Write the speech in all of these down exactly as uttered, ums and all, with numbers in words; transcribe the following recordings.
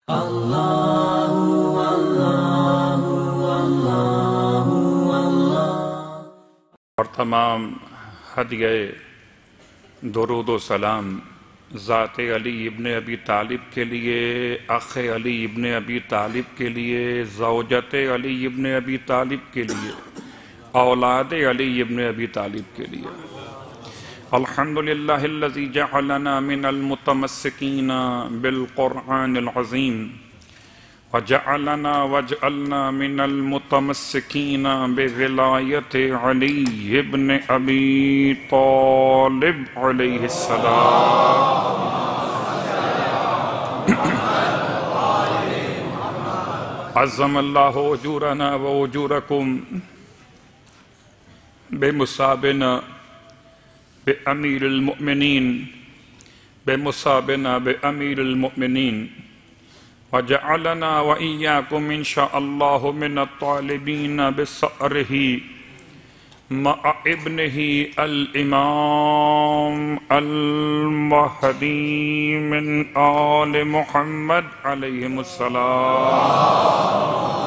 اور تمام ہدیہ درود و سلام ذات علی ابن ابی طالب کے لیے، اخ علی ابن ابی طالب کے لیے، زوجت علی ابن ابی طالب کے لیے، اولاد علی ابن ابی طالب کے لیے۔ الحمدللہ الذی جعلنا من المتمسکین بالقرآن العظیم وجعلنا وجعلنا من المتمسکین بولایت علی ابن ابی طالب علیہ السلام۔ عظم اللہ اجورنا و اجورکم بمصابنا بأمیر المؤمنین بمصابنا بأمیر المؤمنین وجعلنا وإياكم إن شاء الله من الطالبين بصأره مع ابنه الإمام المهدي من آل محمد عليهم السلام۔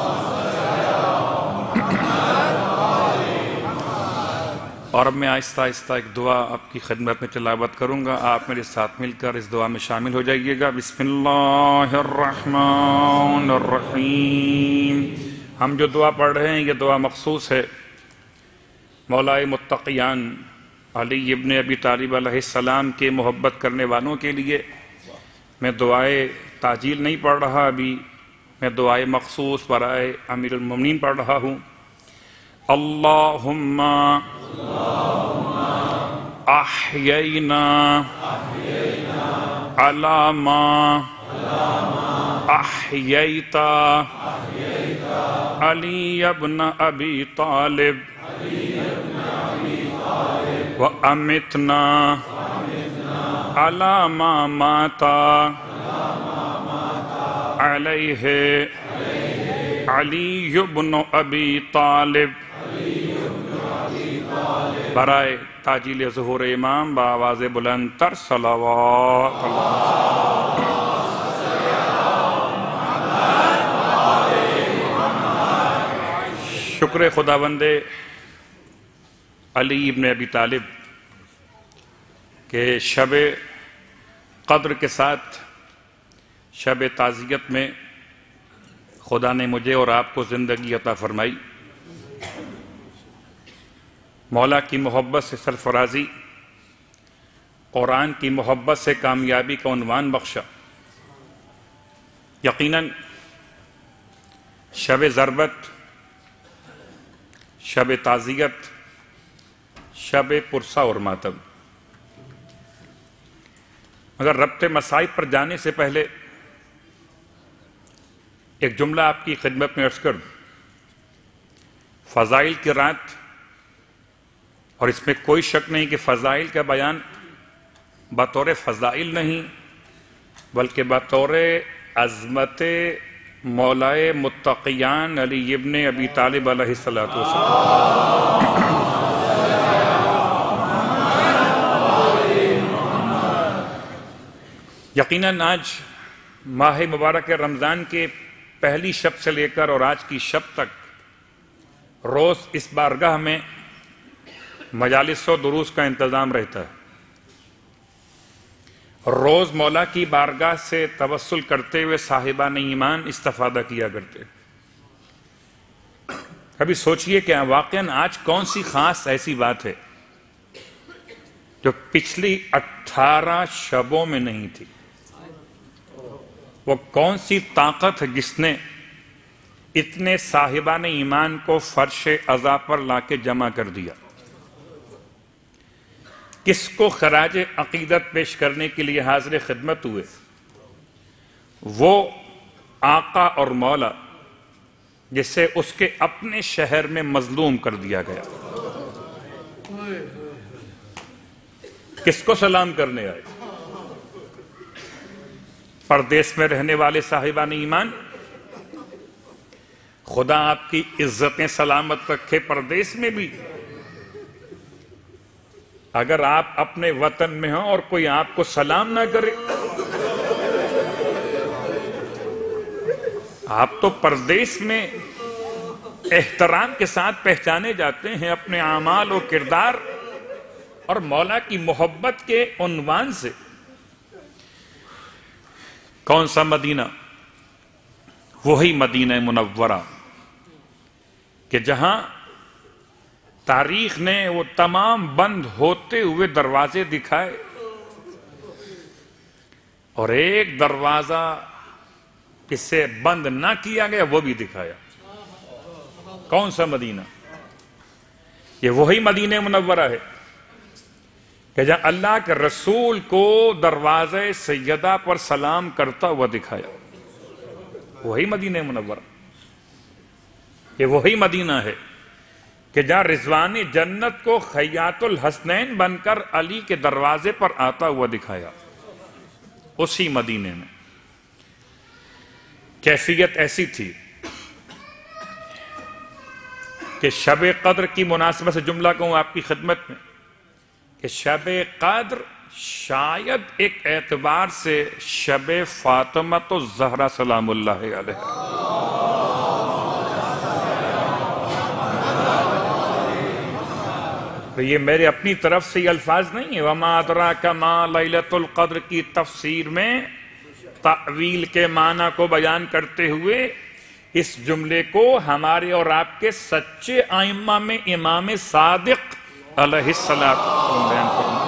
اور اب میں آہستہ آہستہ ایک دعا آپ کی خدمت میں تلاوت کروں گا، آپ میرے ساتھ مل کر اس دعا میں شامل ہو جائیے گا۔ بسم اللہ الرحمن الرحیم۔ ہم جو دعا پڑھ رہے ہیں یہ دعا مخصوص ہے مولائے متقیان علی ابن ابی طالب علیہ السلام کے محبت کرنے والوں کے لیے۔ میں دعائے تعجیل نہیں پڑھ رہا ابھی، میں دعائے مخصوص برائے امیر المومنین پڑھ رہا ہوں۔ اللہم احیینا علی ما احییتا علی ابن ابی طالب و امتنا علی ما ماتا علیہ علی ابن ابی طالب برائے تاجیل ظہور امام بآواز بلند تر صلوات اللہ۔ شکر خداوند علی ابن ابی طالب کہ شب قدر کے ساتھ شب تعزیت میں خدا نے مجھے اور آپ کو زندگی عطا فرمائی، مولا کی محبت سے سرفرازی، قرآن کی محبت سے کامیابی کا عنوان بخشا۔ یقیناً شب ضربت، شب تعزیت، شب پرسہ اور ماتم۔ مگر ربط مصائب پر جانے سے پہلے ایک جملہ آپ کی خدمت میں عرض کر دوں۔ فضائل کی رات، اور اس میں کوئی شک نہیں کہ فضائل کا بیان بطور فضائل نہیں بلکہ بطور عظمت مولائے متقیان علی ابن ابی طالب علیہ السلام۔ یقیناً آج ماہ مبارک رمضان کے پہلی شب سے لے کر اور آج کی شب تک روز اس بارگاہ میں مجالس و دروس کا انتظام رہتا ہے۔ روز مولا کی بارگاہ سے توسل کرتے ہوئے صاحبان ایمان استفادہ کیا کرتے۔ کبھی سوچئے کہ واقعاً آج کون سی خاص ایسی بات ہے جو پچھلی اٹھارہ شبوں میں نہیں تھی؟ وہ کون سی طاقت ہے جس نے اتنے صاحبان ایمان کو فرش عزا پر لا کے جمع کر دیا؟ کس کو خراج عقیدت پیش کرنے کے لیے حاضر خدمت ہوئے؟ وہ آقا اور مولا جسے اس کے اپنے شہر میں مظلوم کر دیا گیا۔ کس کو سلام کرنے آئے؟ پردیس میں رہنے والے صاحبان ایمان، خدا آپ کی عزتیں سلامت رکھے۔ پردیس میں بھی اگر آپ اپنے وطن میں ہوں اور کوئی آپ کو سلام نہ کرے آپ تو پردیس میں احترام کے ساتھ پہچانے جاتے ہیں اپنے اعمال و کردار اور مولا کی محبت کے عنوان سے. کون سا مدینہ؟ وہی مدینہ منورہ کہ جہاں تاریخ نے وہ تمام بند ہوتے ہوئے دروازے دکھائے اور ایک دروازہ جس سے بند نہ کیا گیا وہ بھی دکھایا. کون سا مدینہ؟ یہ وہی مدینہ منورہ ہے کہ جہاں اللہ کے رسول کو دروازے سیدہ پر سلام کرتا ہوا دکھایا. وہی مدینہ منورہ. یہ وہی مدینہ ہے کہ جہاں رضوان جنت کو خیاط الحسنین بن کر علی کے دروازے پر آتا ہوا دکھایا. اسی مدینے میں کیفیت ایسی تھی کہ شب قدر کی مناسبت سے جملہ کہوں آپ کی خدمت میں کہ شب قدر شاید ایک اعتبار سے شب فاطمہ تو زہرا سلام اللہ علیہ. تو یہ میرے اپنی طرف سے یہ الفاظ نہیں ہیں. وَمَا أَدْرَاكَ مَا لَيْلَةُ الْقَدْرِ کی تفسیر میں تعویل کے معنی کو بیان کرتے ہوئے اس جملے کو ہمارے اور آپ کے سچے ائمہ میں امام صادق علیہ السلام بیان کرنا.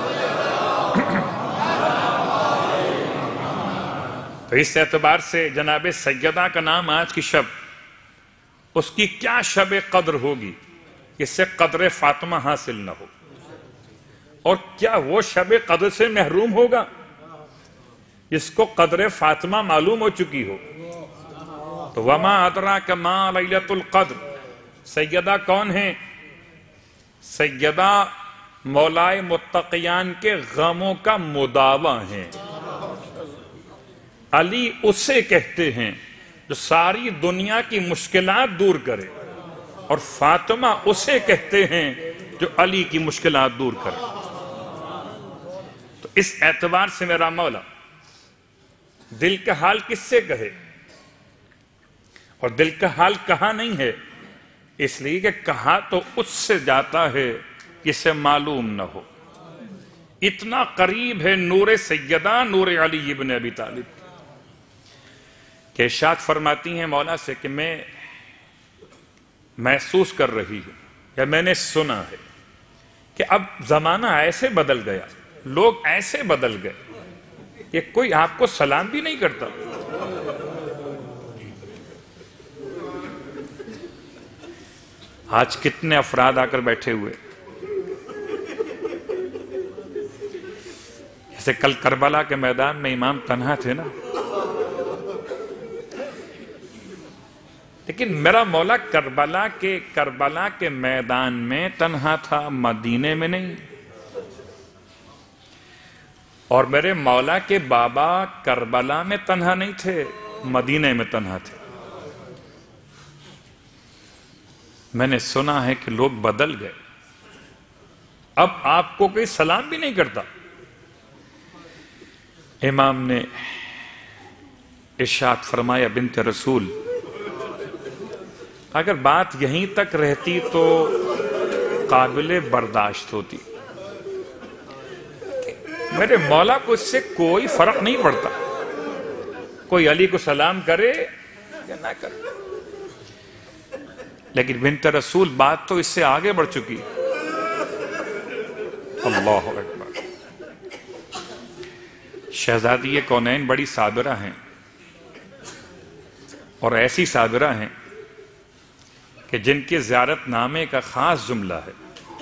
تو اس اعتبار سے جناب سیدہ کا نام آج کی شب، اس کی کیا شب قدر ہوگی اس سے قدر فاطمہ حاصل نہ ہو، اور کیا وہ شب قدر سے محروم ہوگا جس کو قدر فاطمہ معلوم ہو چکی ہو. تو وما ادراک ما لیلۃ القدر، سیدہ کون ہیں؟ سیدہ مولائے متقیان کے غموں کا مداوا ہیں. علی اسے کہتے ہیں جو ساری دنیا کی مشکلات دور کرے، اور فاطمہ اسے کہتے ہیں جو علی کی مشکلات دور کرے. تو اس اعتبار سے میرا مولا دل کا حال کس سے کہے، اور دل کا حال کہاں نہیں ہے، اس لیے کہ کہا تو اس سے جاتا ہے جسے معلوم نہ ہو. اتنا قریب ہے نور سیدہ نور علی ابن ابی طالب کہ ارشاد فرماتی ہیں مولا سے کہ میں محسوس کر رہی ہوں یا میں نے سنا ہے کہ اب زمانہ ایسے بدل گیا، لوگ ایسے بدل گئے کہ کوئی آپ کو سلام بھی نہیں کرتا. آج کتنے افراد آ کر بیٹھے ہوئے، جیسے کل کربلا کے میدان میں امام تنہا تھے نا، لیکن میرا مولا کربلا کے کربلا کے میدان میں تنہا تھا، مدینے میں نہیں. اور میرے مولا کے بابا کربلا میں تنہا نہیں تھے، مدینے میں تنہا تھے. میں نے سنا ہے کہ لوگ بدل گئے، اب آپ کو کوئی سلام بھی نہیں کرتا. امام نے ارشاد فرمایا بنت رسول، اگر بات یہیں تک رہتی تو قابل برداشت ہوتی. میرے مولا کو اس سے کوئی فرق نہیں پڑتا، کوئی علی کو سلام کرے یا نہ کرے. لیکن بنت رسول بات تو اس سے آگے بڑھ چکی. اللہ اکبر. شہزادی کونین بڑی صابرہ ہیں، اور ایسی صابرہ ہیں کہ جن کے زیارت نامے کا خاص جملہ ہے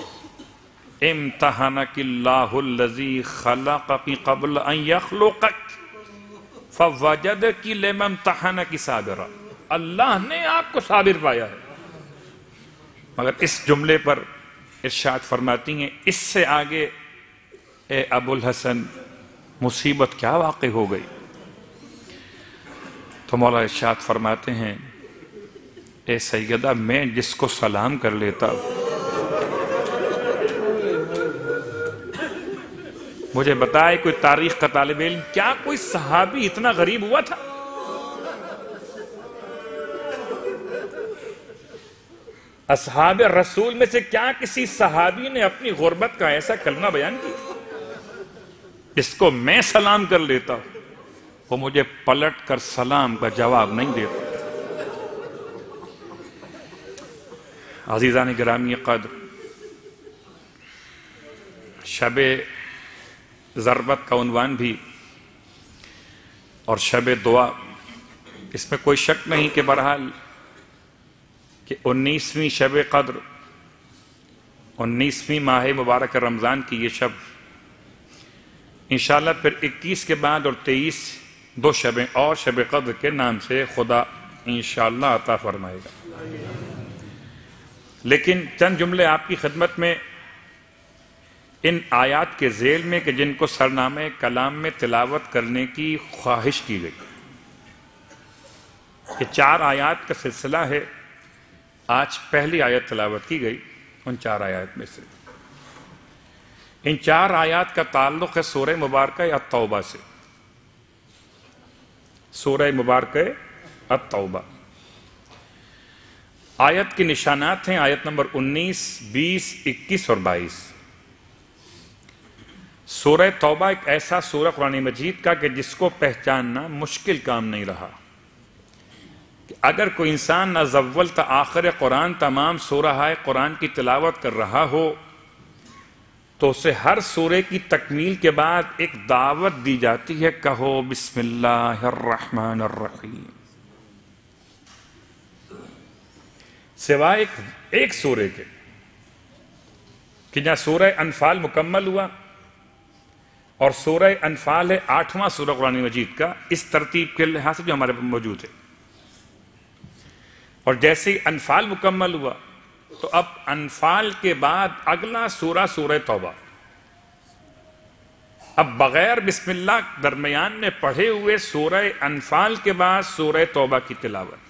امتحانک اللہ الذی خلقک قبل ان یخلقک فوجدک لما امتحانک صابرہ. اللہ نے آپ کو صابر پایا ہے. مگر اس جملے پر ارشاد فرماتی ہیں اس سے آگے اے ابو الحسن مصیبت کیا واقع ہو گئی. تو مولا ارشاد فرماتے ہیں اے سیدہ میں جس کو سلام کر لیتا مجھے بتائے کوئی تاریخ کا طالب علم، کیا کوئی صحابی اتنا غریب ہوا تھا اصحاب رسول میں سے کیا کسی صحابی نے اپنی غربت کا ایسا کلمہ بیان کیا جس کو میں سلام کر لیتا ہوں وہ مجھے پلٹ کر سلام کا جواب نہیں دیتا؟ عزیزان گرامی قدر، شب ضربت کا عنوان بھی اور شب دعا، اس میں کوئی شک نہیں کہ بہرحال کہ انیسویں شب قدر، انیسویں ماہ مبارک رمضان کی یہ شب انشاءاللہ پھر اکیس کے بعد اور تیئیس دو شبیں اور شب قدر کے نام سے خدا انشاءاللہ عطا فرمائے گا۔ لیکن چند جملے آپ کی خدمت میں ان آیات کے ذیل میں کہ جن کو سرنامہ کلام میں تلاوت کرنے کی خواہش کی گئی۔ یہ چار آیات کا سلسلہ ہے، آج پہلی آیت تلاوت کی گئی ان چار آیات میں سے۔ ان چار آیات کا تعلق ہے سورہ مبارکہ التوبہ سے، سورہ مبارکہ التوبہ۔ آیت کے نشانات ہیں آیت نمبر انیس، بیس، اکیس اور بائیس۔ سورہ توبہ ایک ایسا سورہ قرآن مجید کا کہ جس کو پہچاننا مشکل کام نہیں رہا۔ کہ اگر کوئی انسان نہ اول تا آخر قرآن تمام سورہ قرآن کی تلاوت کر رہا ہو تو اسے ہر سورے کی تکمیل کے بعد ایک دعوت دی جاتی ہے، کہو بسم اللہ الرحمن الرحیم، سوائے ایک, ایک سورے کے کہ جہاں سورہ انفال مکمل ہوا اور سورہ انفال ہے آٹھواں سورہ قرآن مجید کا اس ترتیب کے لحاظ سے جو ہمارے پاس موجود ہے، اور جیسے ہی انفال مکمل ہوا تو اب انفال کے بعد اگلا سورہ سورہ توبہ۔ اب بغیر بسم اللہ درمیان میں پڑھے ہوئے سورہ انفال کے بعد سورہ توبہ کی تلاوت۔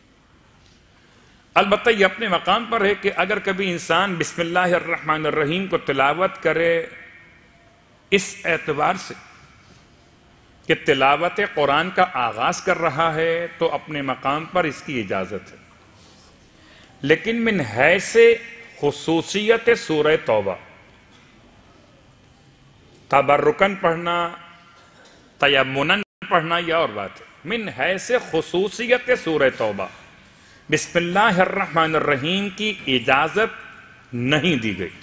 البتہ یہ اپنے مقام پر ہے کہ اگر کبھی انسان بسم اللہ الرحمن الرحیم کو تلاوت کرے اس اعتبار سے کہ تلاوت قرآن کا آغاز کر رہا ہے تو اپنے مقام پر اس کی اجازت ہے، لیکن من حیث خصوصیت سورہ توبہ تبرکن پڑھنا، تیمنن پڑھنا یہ اور بات ہے۔ من حیث خصوصیت سورہ توبہ بسم اللہ الرحمن الرحیم کی اجازت نہیں دی گئی،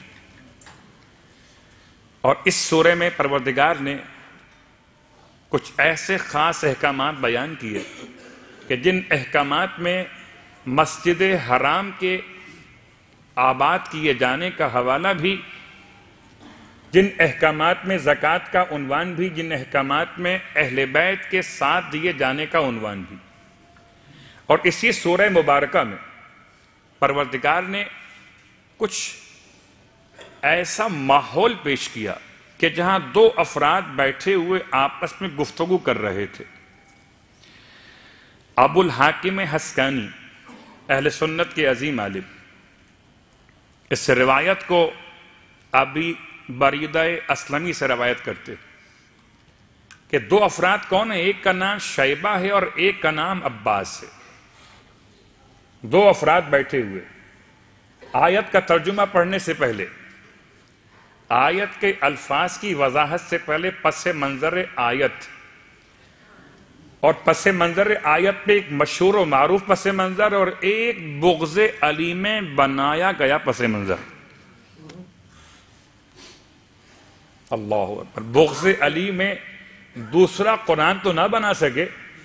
اور اس سورہ میں پروردگار نے کچھ ایسے خاص احکامات بیان کیے کہ جن احکامات میں مسجد حرام کے آباد کیے جانے کا حوالہ بھی، جن احکامات میں زکوٰۃ کا عنوان بھی، جن احکامات میں اہل بیت کے ساتھ دیے جانے کا عنوان بھی، اور اسی سورہ مبارکہ میں پروردگار نے کچھ ایسا ماحول پیش کیا کہ جہاں دو افراد بیٹھے ہوئے آپس میں گفتگو کر رہے تھے۔ ابو الحاکم حسکانی اہل سنت کے عظیم عالم اس روایت کو ابی بریدہ اسلمی سے روایت کرتے کہ دو افراد کون ہیں؟ ایک کا نام شیبہ ہے اور ایک کا نام عباس ہے۔ دو افراد بیٹھے ہوئے، آیت کا ترجمہ پڑھنے سے پہلے، آیت کے الفاظ کی وضاحت سے پہلے پس منظر آیت، اور پس منظر آیت پہ ایک مشہور و معروف پس منظر اور ایک بغض علی میں بنایا گیا پس منظر۔ اللہ اکبر، بغض علی میں دوسرا قرآن تو نہ بنا سکے،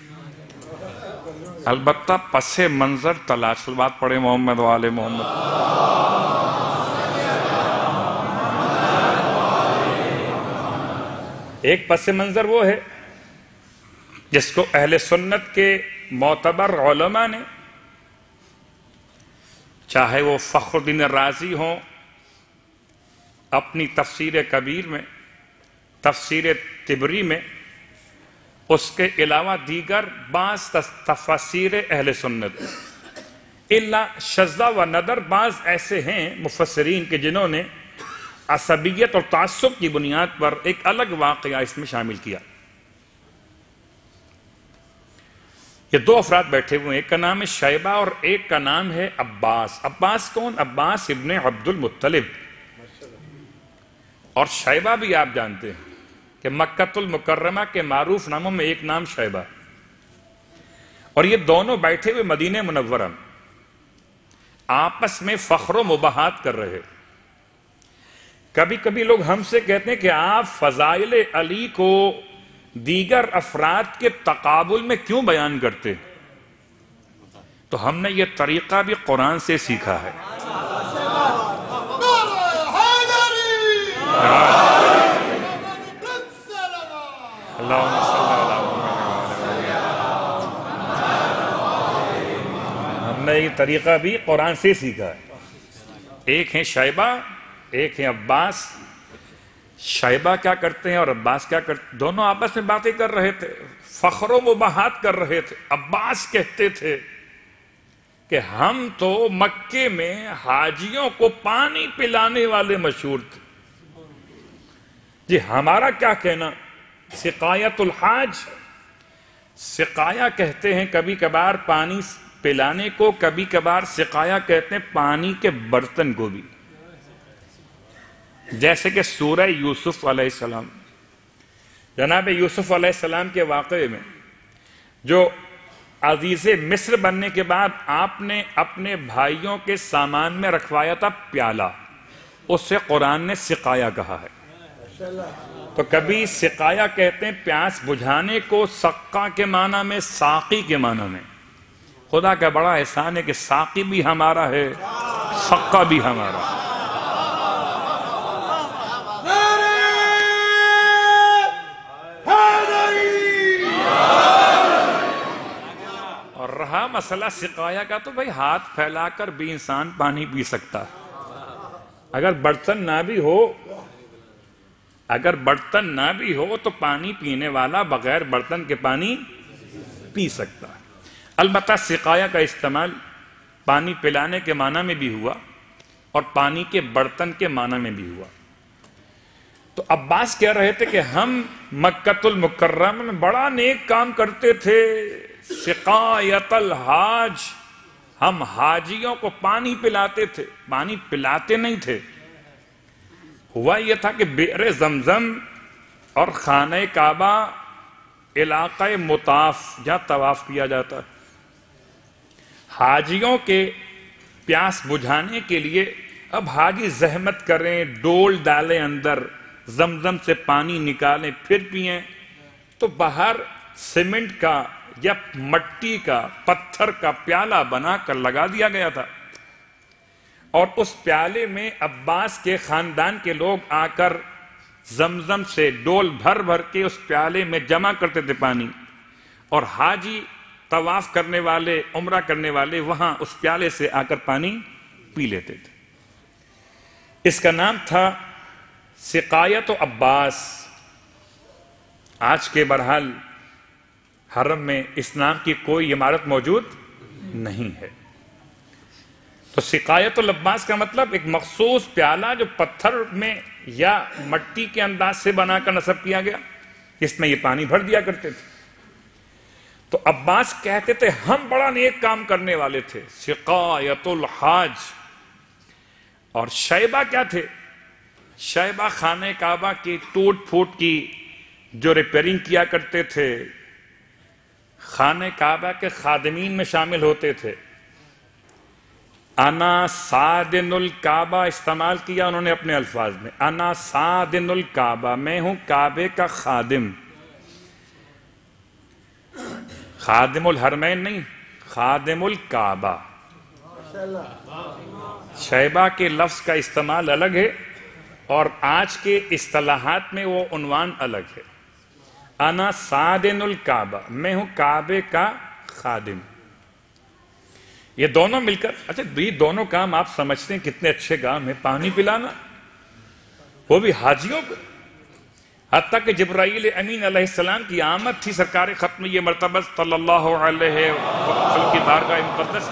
البتہ پس منظر تلاش۔ بات پڑھے محمد و آل محمد۔ ایک پس منظر وہ ہے جس کو اہل سنت کے معتبر علماء نے، چاہے وہ فخر الدین رازی ہوں اپنی تفسیر کبیر میں، تفسیر طبری میں، اس کے علاوہ دیگر بعض تفاسیر اہل سنت الا شذ و ندر، بعض ایسے ہیں مفسرین کہ جنہوں نے عصبیت اور تعصب کی بنیاد پر ایک الگ واقعہ اس میں شامل کیا۔ یہ دو افراد بیٹھے ہوئے ہیں، ایک کا نام ہے شیبہ اور ایک کا نام ہے عباس۔ عباس کون؟ عباس ابن عبد المطلب۔ اور شیبہ بھی آپ جانتے ہیں کہ مکہ المکرمہ کے معروف ناموں میں ایک نام شیبہ، اور یہ دونوں بیٹھے ہوئے مدینہ منورہ میں آپس میں فخر و مباحات کر رہے۔ کبھی کبھی لوگ ہم سے کہتے ہیں کہ آپ فضائل علی کو دیگر افراد کے تقابل میں کیوں بیان کرتے؟ تو ہم نے یہ طریقہ بھی قرآن سے سیکھا ہے۔ اللہم صلی اللہ علیہ وسلم۔ ہم نے یہ طریقہ بھی قرآن سے سیکھا ہے۔ ایک ہیں شیبہ، ایک ہیں عباس۔ شیبہ کیا کرتے ہیں اور عباس کیا کرتے؟ دونوں آپس میں باتیں کر رہے تھے، فخر و مباحات کر رہے تھے۔ عباس کہتے تھے کہ ہم تو مکے میں حاجیوں کو پانی پلانے والے مشہور تھے، جی ہمارا کیا کہنا؟ سقایت الحاج، سقایا کہتے ہیں کبھی کبھار پانی پلانے کو، کبھی کبھار سقایا کہتے ہیں پانی کے برتن کو بھی۔ جیسے کہ سورہ یوسف علیہ السلام، جناب یوسف علیہ السلام کے واقعے میں جو عزیز مصر بننے کے بعد آپ نے اپنے بھائیوں کے سامان میں رکھوایا تھا پیالہ، اس سے قرآن نے سقایا کہا ہے۔ تو کبھی سقایا کہتے ہیں پیاس بجھانے کو، سقا کے معنی میں، ساقی کے معنی میں۔ خدا کا بڑا احسان ہے کہ ساقی بھی ہمارا ہے، سقا بھی ہمارا ہے۔ اور رہا مسئلہ سقایا کا، تو بھائی ہاتھ پھیلا کر بھی انسان پانی پی سکتا ہے۔ اگر برتن نہ بھی ہو اگر برتن نہ بھی ہو تو پانی پینے والا بغیر برتن کے پانی پی سکتا ہے۔ البتہ سقایا کا استعمال پانی پلانے کے معنی میں بھی ہوا اور پانی کے برتن کے معنی میں بھی ہوا۔ تو عباس کہہ رہے تھے کہ ہم مکہ المکرمہ میں بڑا نیک کام کرتے تھے، سقایت الحاج، ہم حاجیوں کو پانی پلاتے تھے، پانی پلاتے نہیں تھے۔ ہوا یہ تھا کہ بئر زمزم اور خانہ کعبہ علاقہ مطاف جہاں طواف کیا جاتا ہے، حاجیوں کے پیاس بجھانے کے لیے اب حاجی زحمت کریں، ڈول ڈالیں اندر، زمزم سے پانی نکالیں پھر پئیں، تو باہر سیمنٹ کا یا مٹی کا، پتھر کا پیالہ بنا کر لگا دیا گیا تھا، اور اس پیالے میں عباس کے خاندان کے لوگ آ کر زمزم سے ڈول بھر بھر کے اس پیالے میں جمع کرتے تھے پانی، اور حاجی طواف کرنے والے، عمرہ کرنے والے وہاں اس پیالے سے آ کر پانی پی لیتے تھے۔ اس کا نام تھا سقایت و عباس۔ آج کے برحال حرم میں اس نام کی کوئی عمارت موجود نہیں ہے۔ تو سقایت العباس کا مطلب ایک مخصوص پیالہ جو پتھر میں یا مٹی کے انداز سے بنا کر نصب کیا گیا، اس میں یہ پانی بھر دیا کرتے تھے۔ تو عباس کہتے تھے ہم بڑا نیک کام کرنے والے تھے، سقایت الحاج۔ اور شیبہ کیا تھے؟ شیبہ خانہ کعبہ کی ٹوٹ پھوٹ کی جو ریپیرنگ کیا کرتے تھے، خانہ کعبہ کے خادمین میں شامل ہوتے تھے۔ انا سادن الکعبہ استعمال کیا انہوں نے اپنے الفاظ میں، انا سادن الکعبہ، میں ہوں کعبے کا خادم۔ خادم الحرمین نہیں، خادم الکعبہ۔ شیبہ کے لفظ کا استعمال الگ ہے اور آج کے اصطلاحات میں وہ عنوان الگ ہے۔ انا سادن الکعبہ، میں ہوں کعبے کا خادم۔ یہ دونوں مل کر، اچھا یہ دونوں کام آپ سمجھتے ہیں کتنے اچھے کام ہیں، پانی پلانا وہ بھی حاجیوں کو۔ حتیٰ کہ جبرائیل امین علیہ السلام کی آمد تھی سرکار ختم یہ مرتبہ صلی اللہ علیہ وسلم کی بارگاہ مقدس،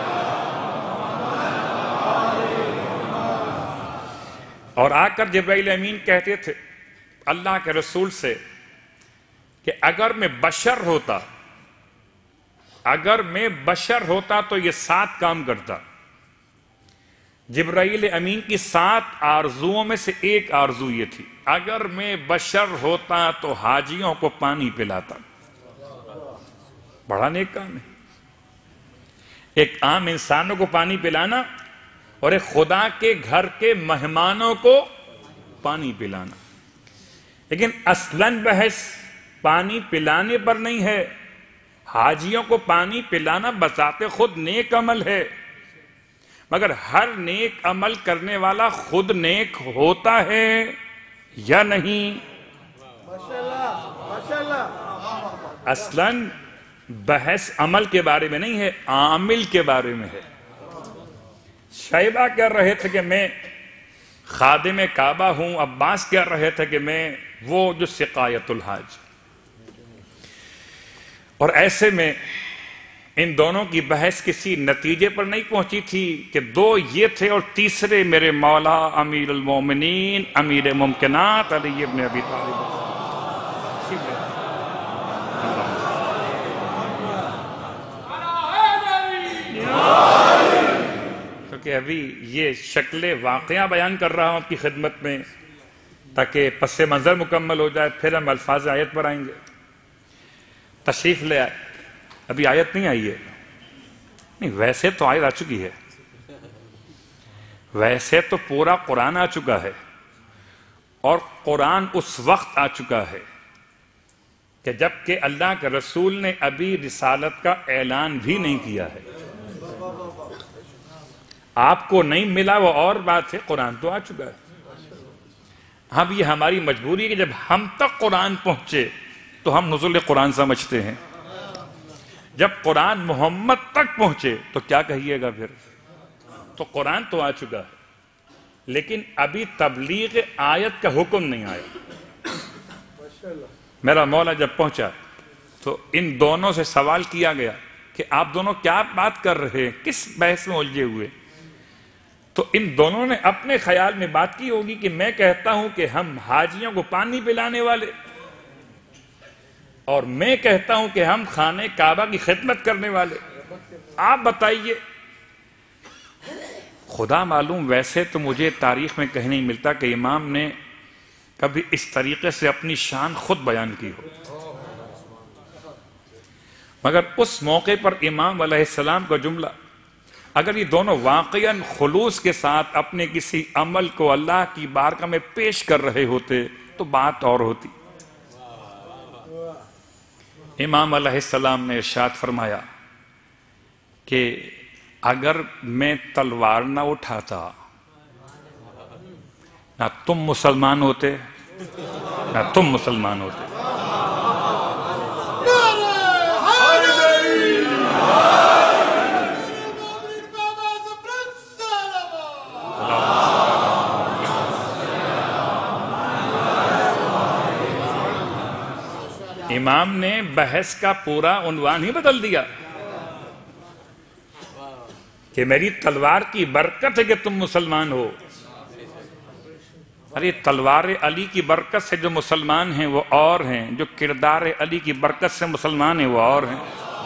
اور آ کر جبرائیل امین کہتے تھے اللہ کے رسول سے کہ اگر میں بشر ہوتا اگر میں بشر ہوتا تو یہ سات کام کرتا. جبرائیل امین کی سات آرزوؤں میں سے ایک آرزو یہ تھی، اگر میں بشر ہوتا تو حاجیوں کو پانی پلاتا. بڑا نیک کام ہے، ایک عام انسانوں کو پانی پلانا اور ایک خدا کے گھر کے مہمانوں کو پانی پلانا. لیکن اصلاً بحث پانی پلانے پر نہیں ہے. حاجیوں کو پانی پلانا بذات خود نیک عمل ہے، مگر ہر نیک عمل کرنے والا خود نیک ہوتا ہے یا نہیں؟ اصلاً بحث عمل کے بارے میں نہیں ہے، عامل کے بارے میں ہے. شیبہ کہہ رہے تھے کہ میں خادم کعبہ ہوں، عباس کہہ رہے تھے کہ میں وہ جو سقایت الحاج. اور ایسے میں ان دونوں کی بحث کسی نتیجے پر نہیں پہنچی تھی کہ دو یہ تھے اور تیسرے میرے مولا امیر المومنین امیر ممکنات علی ابن ابی طالب. کیونکہ ابھی یہ شکل واقعہ بیان کر رہا ہوں آپ کی خدمت میں تاکہ پس منظر مکمل ہو جائے، پھر ہم الفاظ آیت پر آئیں گے. تشریف لے آئے. ابھی آیت نہیں آئی ہے، نہیں ویسے تو آیت آ چکی ہے، ویسے تو پورا قرآن آ چکا ہے، اور قرآن اس وقت آ چکا ہے کہ جب کہ اللہ کے رسول نے ابھی رسالت کا اعلان بھی نہیں کیا ہے. آپ کو نہیں ملا وہ اور بات ہے، قرآن تو آ چکا ہے. اب یہ ہماری مجبوری ہے کہ جب ہم تک قرآن پہنچے تو ہم نزول قرآن سمجھتے ہیں، جب قرآن محمد تک پہنچے تو کیا کہیے گا پھر؟ تو قرآن تو آ چکا ہے لیکن ابھی تبلیغ آیت کا حکم نہیں آیا. میرا مولا جب پہنچا تو ان دونوں سے سوال کیا گیا کہ آپ دونوں کیا بات کر رہے ہیں، کس بحث میں الجھے ہوئے؟ تو ان دونوں نے اپنے خیال میں بات کی ہوگی کہ میں کہتا ہوں کہ ہم حاجیوں کو پانی پلانے والے، اور میں کہتا ہوں کہ ہم خانہ کعبہ کی خدمت کرنے والے. آپ بتائیے. خدا معلوم ویسے تو مجھے تاریخ میں کہیں نہیں ملتا کہ امام نے کبھی اس طریقے سے اپنی شان خود بیان کی ہو، مگر اس موقع پر امام علیہ السلام کا جملہ اگر یہ دونوں واقعاً خلوص کے ساتھ اپنے کسی عمل کو اللہ کی بارگاہ میں پیش کر رہے ہوتے تو بات اور ہوتی. امام علیہ السلام نے ارشاد فرمایا کہ اگر میں تلوار نہ اٹھاتا نہ تم مسلمان ہوتے نہ تم مسلمان ہوتے. امام نے بحث کا پورا عنوان ہی بدل دیا کہ میری تلوار کی برکت ہے کہ تم مسلمان ہو. ارے تلوار علی کی برکت سے جو مسلمان ہیں وہ اور ہیں، جو کردار علی کی برکت سے مسلمان ہیں وہ اور ہیں.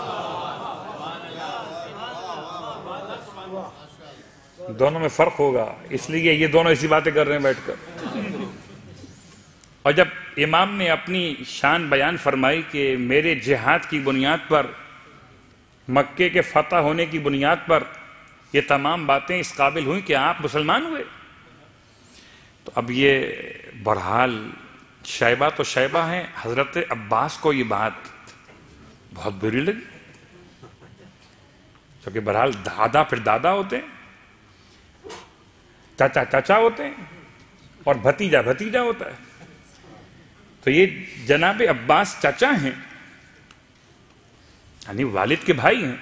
دونوں میں فرق ہوگا، اس لیے یہ دونوں ایسی باتیں کر رہے ہیں بیٹھ کر. اور جب امام نے اپنی شان بیان فرمائی کہ میرے جہاد کی بنیاد پر، مکے کے فتح ہونے کی بنیاد پر یہ تمام باتیں اس قابل ہوئیں کہ آپ مسلمان ہوئے، تو اب یہ بہرحال شیبہ تو شیبہ ہیں. حضرت عباس کو یہ بات بہت بری لگی، کیونکہ بہرحال دادا پھر دادا ہوتے ہیں، چاچا چاچا ہوتے ہیں، اور بھتیجا بھتیجا ہوتا ہے. تو یہ جناب عباس چچا ہیں، یعنی والد کے بھائی ہیں.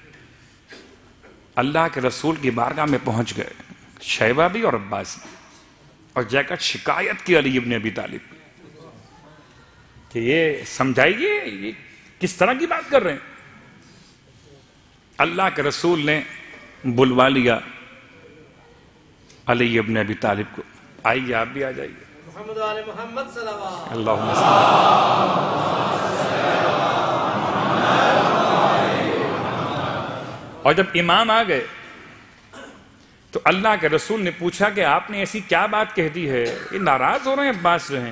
اللہ کے رسول کی بارگاہ میں پہنچ گئے شیبہ بھی اور عباس بھی، اور جا کر شکایت کی علی ابن ابی طالب کہ یہ سمجھائیے یہ کس طرح کی بات کر رہے ہیں. اللہ کے رسول نے بلوا لیا علی ابن ابی طالب کو. آئیے آپ بھی آ جائیے. محمد علی محمد صلوات اللہم صلی اللہ اور جب امام آ گئے تو اللہ کے رسول نے پوچھا کہ آپ نے ایسی کیا بات کہہ دی ہے، یہ ناراض ہو رہے ہیں عباس جو ہیں،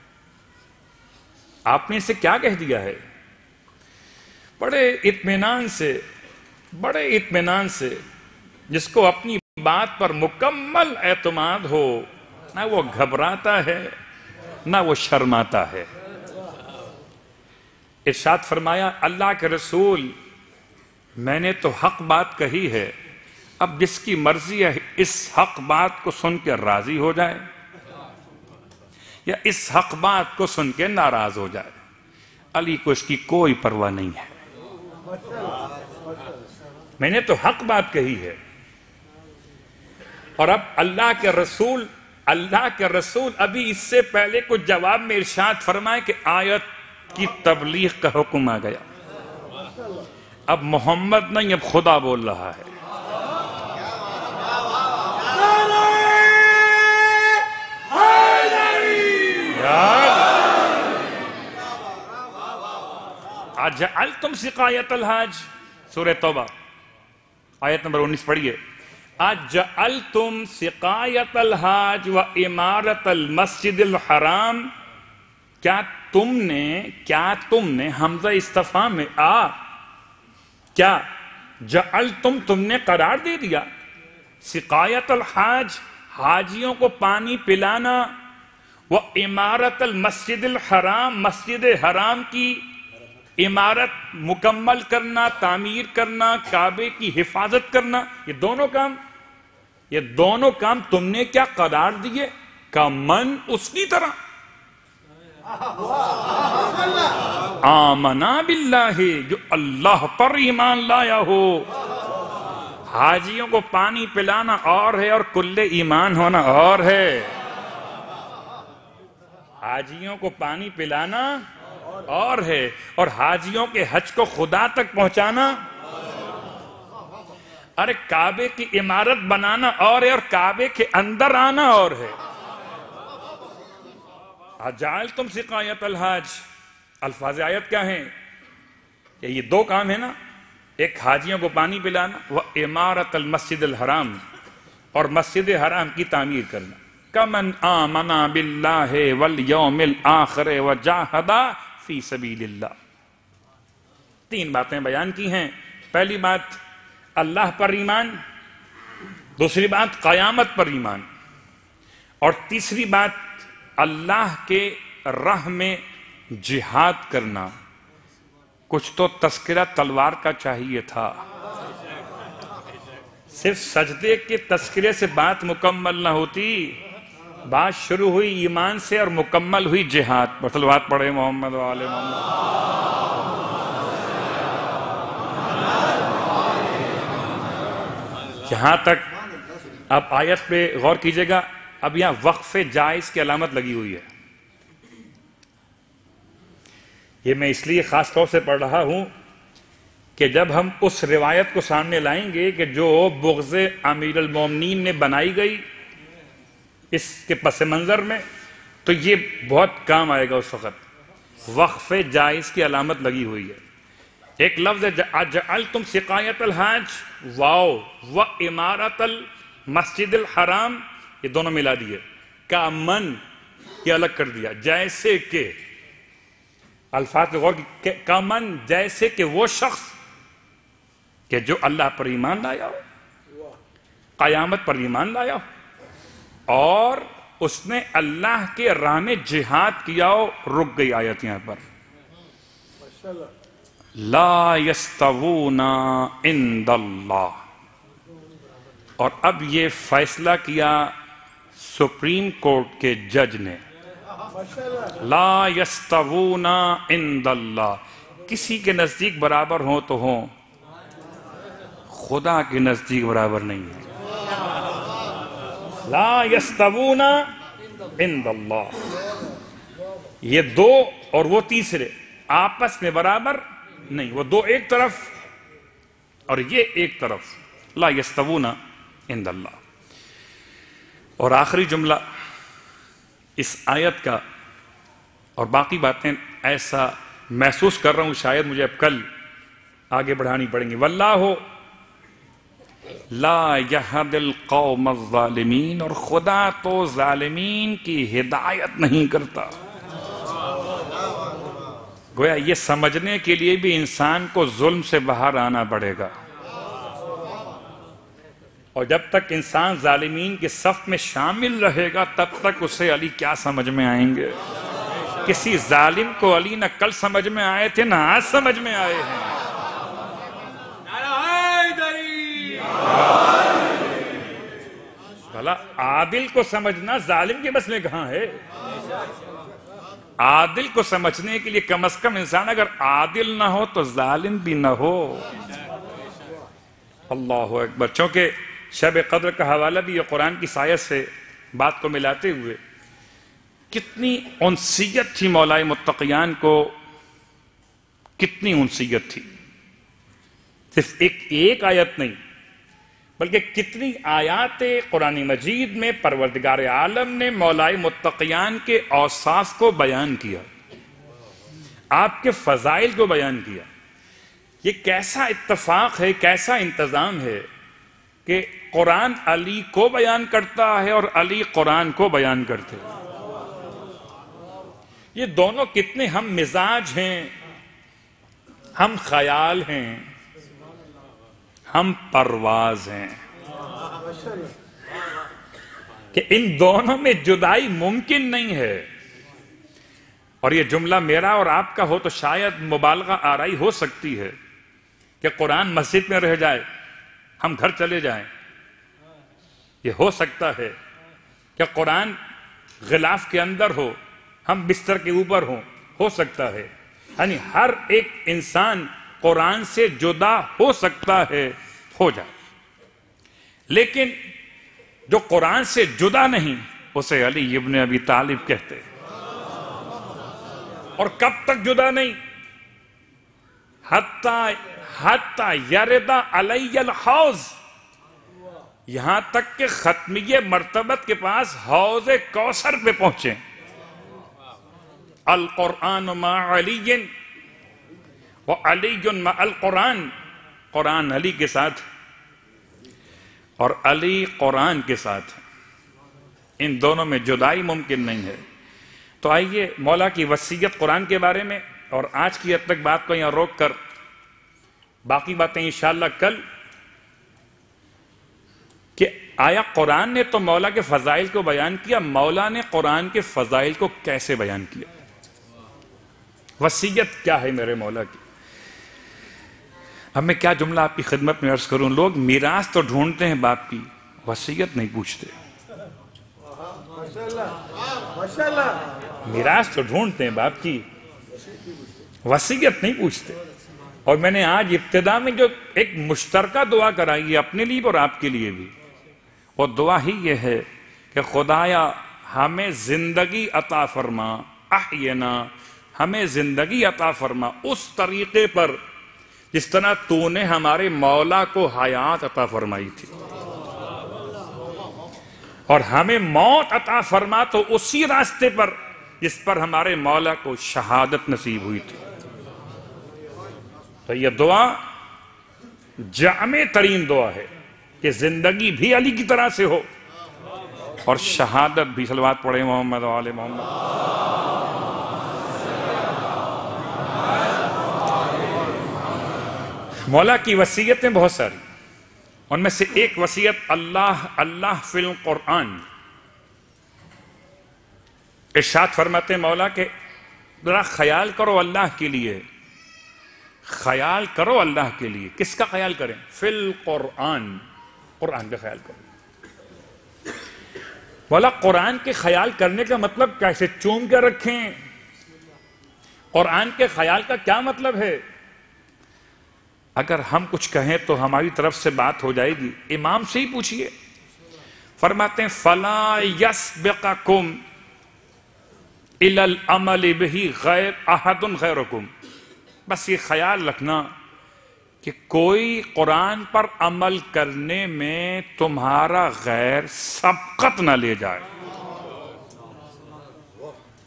آپ نے اسے کیا کہہ دیا ہے؟ بڑے اطمینان سے بڑے اطمینان سے جس کو اپنی بات پر مکمل اعتماد ہو، نہ وہ گھبراتا ہے نہ وہ شرماتا ہے، ارشاد فرمایا اللہ کے رسول میں نے تو حق بات کہی ہے، اب جس کی مرضی ہے اس حق بات کو سن کے راضی ہو جائے یا اس حق بات کو سن کے ناراض ہو جائے، علی کو اس کی کوئی پرواہ نہیں ہے، میں نے تو حق بات کہی ہے۔ اور اب اللہ کے رسول اللہ کے رسول ابھی اس سے پہلے کچھ جواب میں ارشاد فرمائے کہ آیت کی تبلیغ کا حکم آ گیا، اب محمد نہیں اب خدا بول رہا ہے۔ اجعلتم سقایت الحاج، سورہ توبہ آیت نمبر انیس پڑھیے، اجعلتم سقایت الحاج و امارت المسجد الحرام، کیا تم نے کیا تم نے حمزہ استفہام میں آ کیا جعلتم تم نے قرار دے دیا، سقایت الحاج حاجیوں کو پانی پلانا، و امارت المسجد الحرام مسجد حرام کی عمارت مکمل کرنا، تعمیر کرنا، کعبے کی حفاظت کرنا، یہ دونوں کام یہ دونوں کام تم نے کیا قرار دیے؟ کا من اس کی طرح آمنا باللہ، جو اللہ پر ایمان لایا ہو۔ حاجیوں کو پانی پلانا اور ہے اور کل ایمان ہونا اور ہے۔ حاجیوں کو پانی پلانا اور ہے اور حاجیوں کے حج کو خدا تک پہنچانا، ارے کعبے کی عمارت بنانا اور ہے اور کعبے کے اندر آنا اور ہے۔ اجعلتم سقایت الحاج، الفاظ آیت کیا ہیں؟ کہ یہ دو کام ہے نا، ایک حاجیوں کو پانی پلانا، وہ عمارت المسجد الحرام اور مسجد حرام کی تعمیر کرنا۔ کمن آمنا باللہ والیوم الآخر وجاہد فی سبیل اللہ، تین باتیں بیان کی ہیں۔ پہلی بات اللہ پر ایمان، دوسری بات قیامت پر ایمان، اور تیسری بات اللہ کے راہ میں جہاد کرنا۔ کچھ تو تذکرہ تلوار کا چاہیے تھا، صرف سجدے کے تذکرے سے بات مکمل نہ ہوتی، بات شروع ہوئی ایمان سے اور مکمل ہوئی جہاد پر۔ صلوات پڑھے محمد و آل محمد۔ یہاں تک آپ آیت پہ غور کیجئے گا، اب یہاں وقف جائز کی علامت لگی ہوئی ہے۔ یہ میں اس لیے خاص طور سے پڑھ رہا ہوں کہ جب ہم اس روایت کو سامنے لائیں گے کہ جو بغض امیر المومنین نے بنائی گئی اس کے پس منظر میں، تو یہ بہت کام آئے گا۔ اس وقت وقف جائز کی علامت لگی ہوئی ہے۔ ایک لفظ ہے اجعلتم سقایت الحاج واو و امارت المسجد الحرام، یہ دونوں ملا دیے، کا من یہ الگ کر دیا، جیسے کہ الفاظ پہ غور کی، کا من جیسے کہ وہ شخص کہ جو اللہ پر ایمان لایا ہو، قیامت پر ایمان لایا ہو اور اس نے اللہ کے راہ میں جہاد کیا ہو۔ رک گئی آیت یہاں پر، لا یستوون عند اللہ، اور اب یہ فیصلہ کیا سپریم کورٹ کے جج نے، لا یستوون عند اللہ، کسی کے نزدیک برابر ہوں تو ہوں، خدا کے نزدیک برابر نہیں ہے۔ لا یستوون عند اللہ، یہ دو اور وہ تیسرے آپس میں برابر نہیں، وہ دو ایک طرف اور یہ ایک طرف، لا یستوون عند اللہ۔ اور آخری جملہ اس آیت کا، اور باقی باتیں ایسا محسوس کر رہا ہوں شاید مجھے اب کل آگے بڑھانی پڑیں گی۔ واللہ لا یہد القوم الظالمین، اور خدا تو ظالمین کی ہدایت نہیں کرتا۔ گویا یہ سمجھنے کے لیے بھی انسان کو ظلم سے باہر آنا پڑے گا، اور جب تک انسان ظالمین کے صف میں شامل رہے گا تب تک اسے علی کیا سمجھ میں آئیں گے؟ کسی ظالم کو علی نہ کل سمجھ میں آئے تھے نہ آج سمجھ میں آئے ہیں۔ بھلا عادل کو سمجھنا ظالم کے بس میں کہاں ہے؟ عادل کو سمجھنے کے لیے کم از کم انسان اگر عادل نہ ہو تو ظالم بھی نہ ہو۔ اللہ اکبر۔ چونکہ شب قدر کا حوالہ بھی یہ قرآن کی سایت سے بات کو ملاتے ہوئے، کتنی انسیت تھی مولا متقیان کو، کتنی انسیت تھی۔ صرف ایک ایک آیت نہیں بلکہ کتنی آیات قرآن مجید میں پروردگار عالم نے مولا متقیان کے اوصاف کو بیان کیا، آپ کے فضائل کو بیان کیا۔ یہ کیسا اتفاق ہے، کیسا انتظام ہے کہ قرآن علی کو بیان کرتا ہے اور علی قرآن کو بیان کرتے ہیں۔ یہ دونوں کتنے ہم مزاج ہیں، ہم خیال ہیں، ہم پرواز ہیں، کہ ان دونوں میں جدائی ممکن نہیں ہے۔ اور یہ جملہ میرا اور آپ کا ہو تو شاید مبالغہ آرائی ہو سکتی ہے کہ قرآن مسجد میں رہ جائے، ہم گھر چلے جائیں۔ یہ ہو سکتا ہے کہ قرآن غلاف کے اندر ہو، ہم بستر کے اوپر ہوں، ہو سکتا ہے۔ یعنی ہر ایک انسان قرآن سے جدا ہو سکتا ہے، ہو جائے، لیکن جو قرآن سے جدا نہیں اسے علی ابن ابی طالب کہتے ہیں۔ اور کب تک جدا نہیں؟ حتی حتی یرد علی الحوض، یہاں تک کہ ختمیہ مرتبت کے پاس حوض کوثر پہ پہنچیں۔ القرآن مع علی وعلی مع القرآن، قرآن علی کے ساتھ اور علی قرآن کے ساتھ، ان دونوں میں جدائی ممکن نہیں ہے۔ تو آئیے مولا کی وصیت قرآن کے بارے میں، اور آج کی حد تک بات کو یہاں روک کر باقی باتیں انشاءاللہ کل، کہ آیا قرآن نے تو مولا کے فضائل کو بیان کیا، مولا نے قرآن کے فضائل کو کیسے بیان کیا؟ وصیت کیا ہے میرے مولا کی؟ اب میں کیا جملہ آپ کی خدمت میں عرض کروں، لوگ میراث تو ڈھونڈتے ہیں باپ کی، وصیت نہیں پوچھتے۔ میراث تو ڈھونڈتے ہیں باپ کی، وصیت نہیں پوچھتے۔ اور میں نے آج ابتدا میں جو ایک مشترکہ دعا کرائی ہے اپنے لیے اور آپ کے لیے بھی، وہ دعا ہی یہ ہے کہ خدایا ہمیں زندگی عطا فرما، احینا، ہمیں زندگی عطا فرما اس طریقے پر جس طرح تو نے ہمارے مولا کو حیات عطا فرمائی تھی، اور ہمیں موت عطا فرما تو اسی راستے پر جس پر ہمارے مولا کو شہادت نصیب ہوئی تھی۔ تو یہ دعا جامع ترین دعا ہے کہ زندگی بھی علی کی طرح سے ہو اور شہادت بھی۔ صلوات پڑھیں محمد و آل محمد۔ مولا کی وصیتیں بہت ساری، ان میں سے ایک وصیت اللہ اللہ فی القرآن۔ ارشاد فرماتے مولا کہ ذرا خیال کرو اللہ کے لیے، خیال کرو اللہ کے لیے۔ کس کا خیال کریں؟ فی القرآن، قرآن کا خیال کرو۔ مولا قرآن کے خیال کرنے کا مطلب کیسے چوم کے رکھیں؟ قرآن کے خیال کا کیا مطلب ہے؟ اگر ہم کچھ کہیں تو ہماری طرف سے بات ہو جائے گی، امام سے ہی پوچھئے۔ فرماتے ہیں فَلَا يَسْبِقَكُمْ إِلَى الْعَمَلِ بِهِ غَيْرَ أَحَدٌ غَيْرُكُمْ۔ بس یہ خیال رکھنا کہ کوئی قرآن پر عمل کرنے میں تمہارا غیر سبقت نہ لے جائے،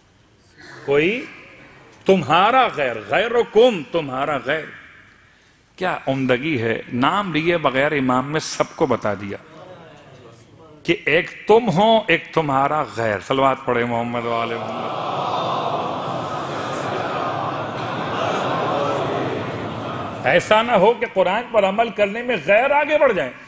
کوئی تمہارا غیر، غیرکم تمہارا غیر، کیا عمدگی ہے، نام لیے بغیر امام میں سب کو بتا دیا کہ ایک تم ہو، ایک تمہارا غیر. صلوات پڑھے محمد و آل محمد. ایسا نہ ہو کہ قرآن پر عمل کرنے میں غیر آگے بڑھ جائیں.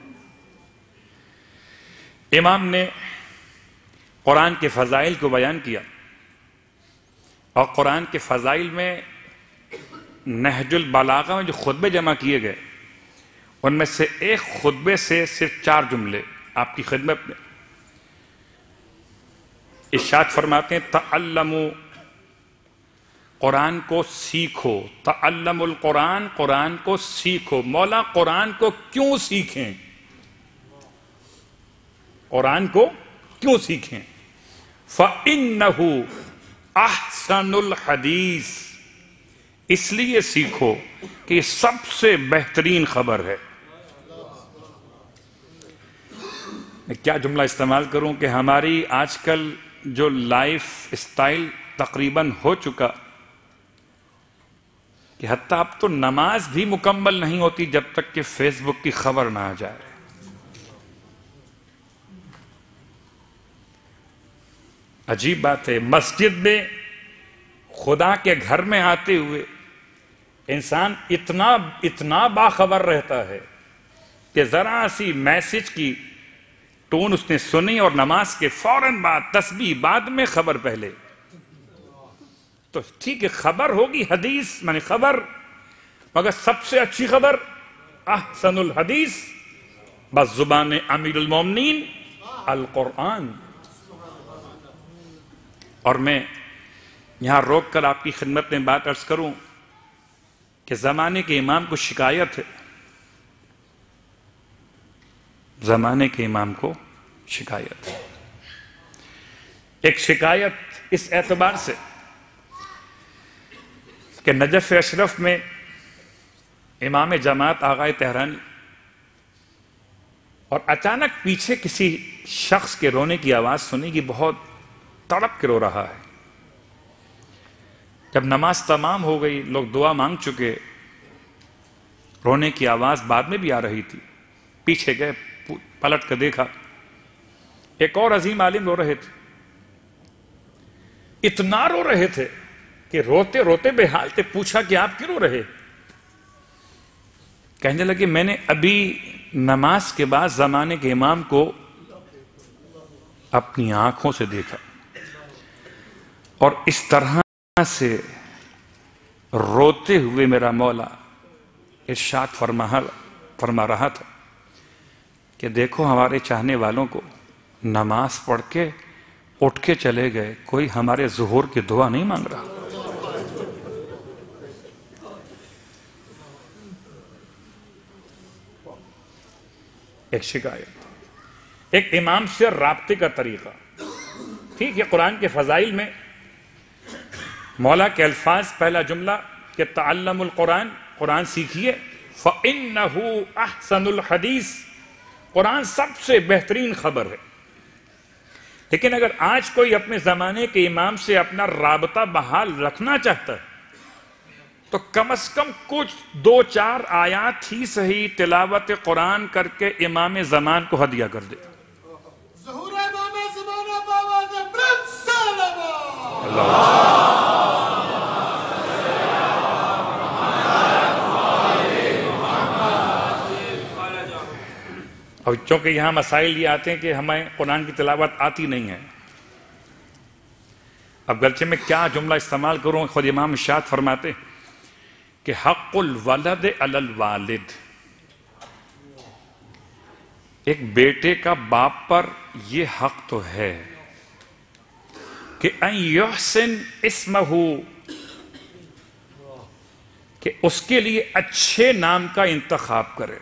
امام نے قرآن کے فضائل کو بیان کیا، اور قرآن کے فضائل میں نہج البلاغہ میں جو خطبے جمع کیے گئے ان میں سے ایک خطبے سے صرف چار جملے آپ کی خدمت میں ارشاد فرماتے ہیں: تعلموا، قرآن کو سیکھو. تعلم القرآن، قرآن کو سیکھو. مولا قرآن کو کیوں سیکھیں؟ قرآن کو کیوں سیکھیں؟ فَإِنَّهُ أَحْسَنُ الْحَدِيثِ، اس لیے سیکھو کہ یہ سب سے بہترین خبر ہے. میں کیا جملہ استعمال کروں کہ ہماری آج کل جو لائف اسٹائل تقریباً ہو چکا کہ حتیٰ اب تو نماز بھی مکمل نہیں ہوتی جب تک کہ فیس بک کی خبر نہ آ جائے. عجیب بات ہے، مسجد میں خدا کے گھر میں آتے ہوئے انسان اتنا اتنا باخبر رہتا ہے کہ ذرا سی میسج کی ٹون اس نے سنی اور نماز کے فوراً بعد تسبیح بعد میں خبر پہلے. تو ٹھیک ہے خبر ہوگی حدیث میں نے خبر، مگر سب سے اچھی خبر احسن الحدیث بس زبان امیر المومنین القرآن. اور میں یہاں روک کر آپ کی خدمت میں بات عرض کروں کہ زمانے کے امام کو شکایت ہے، زمانے کے امام کو شکایت ہے. ایک شکایت اس اعتبار سے کہ نجف اشرف میں امام جماعت آغا تہرانی اور اچانک پیچھے کسی شخص کے رونے کی آواز سنی کہ بہت تڑپ کے رو رہا ہے. جب نماز تمام ہو گئی، لوگ دعا مانگ چکے، رونے کی آواز بعد میں بھی آ رہی تھی. پیچھے گئے، پلٹ کر دیکھا ایک اور عظیم عالم رو رہے تھے. اتنا رو رہے تھے کہ روتے روتے بے حال تھے. پوچھا کہ آپ کیوں رو رہے؟ کہنے لگے میں نے ابھی نماز کے بعد زمانے کے امام کو اپنی آنکھوں سے دیکھا، اور اس طرح سے روتے ہوئے میرا مولا ارشاد فرما فرما رہا تھا کہ دیکھو ہمارے چاہنے والوں کو نماز پڑھ کے اٹھ کے چلے گئے، کوئی ہمارے ظہور کی دعا نہیں مانگ رہا. ایک شکایت، ایک امام سے رابطے کا طریقہ. ٹھیک ہے قرآن کے فضائل میں مولا کے الفاظ، پہلا جملہ کہ تعلم القرآن، قرآن سیکھیے. فَإِنَّهُ أَحْسَنُ الْحَدِيثِ، قرآن سب سے بہترین خبر ہے. لیکن اگر آج کوئی اپنے زمانے کے امام سے اپنا رابطہ بحال رکھنا چاہتا ہے تو کم از کم کچھ دو چار آیات ہی صحیح تلاوت قرآن کر کے امام زمان کو ہدیہ کر دے. اور چونکہ یہاں مسائل یہ آتے ہیں کہ ہمیں قرآن کی تلاوت آتی نہیں ہے. اب گرچہ میں کیا جملہ استعمال کروں، خود امام ارشاد فرماتے کہ حق الولد علی الوالد، ایک بیٹے کا باپ پر یہ حق تو ہے کہ ان یحسن اسمہ، کہ اس کے لیے اچھے نام کا انتخاب کرے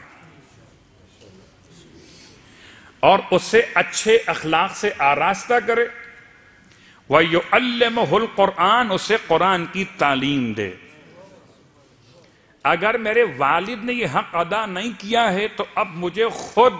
اور اسے اچھے اخلاق سے آراستہ کرے. وَيُعَلِّمُهُ الْقُرْآنِ، اسے قرآن کی تعلیم دے. اگر میرے والد نے یہ حق ادا نہیں کیا ہے تو اب مجھے خود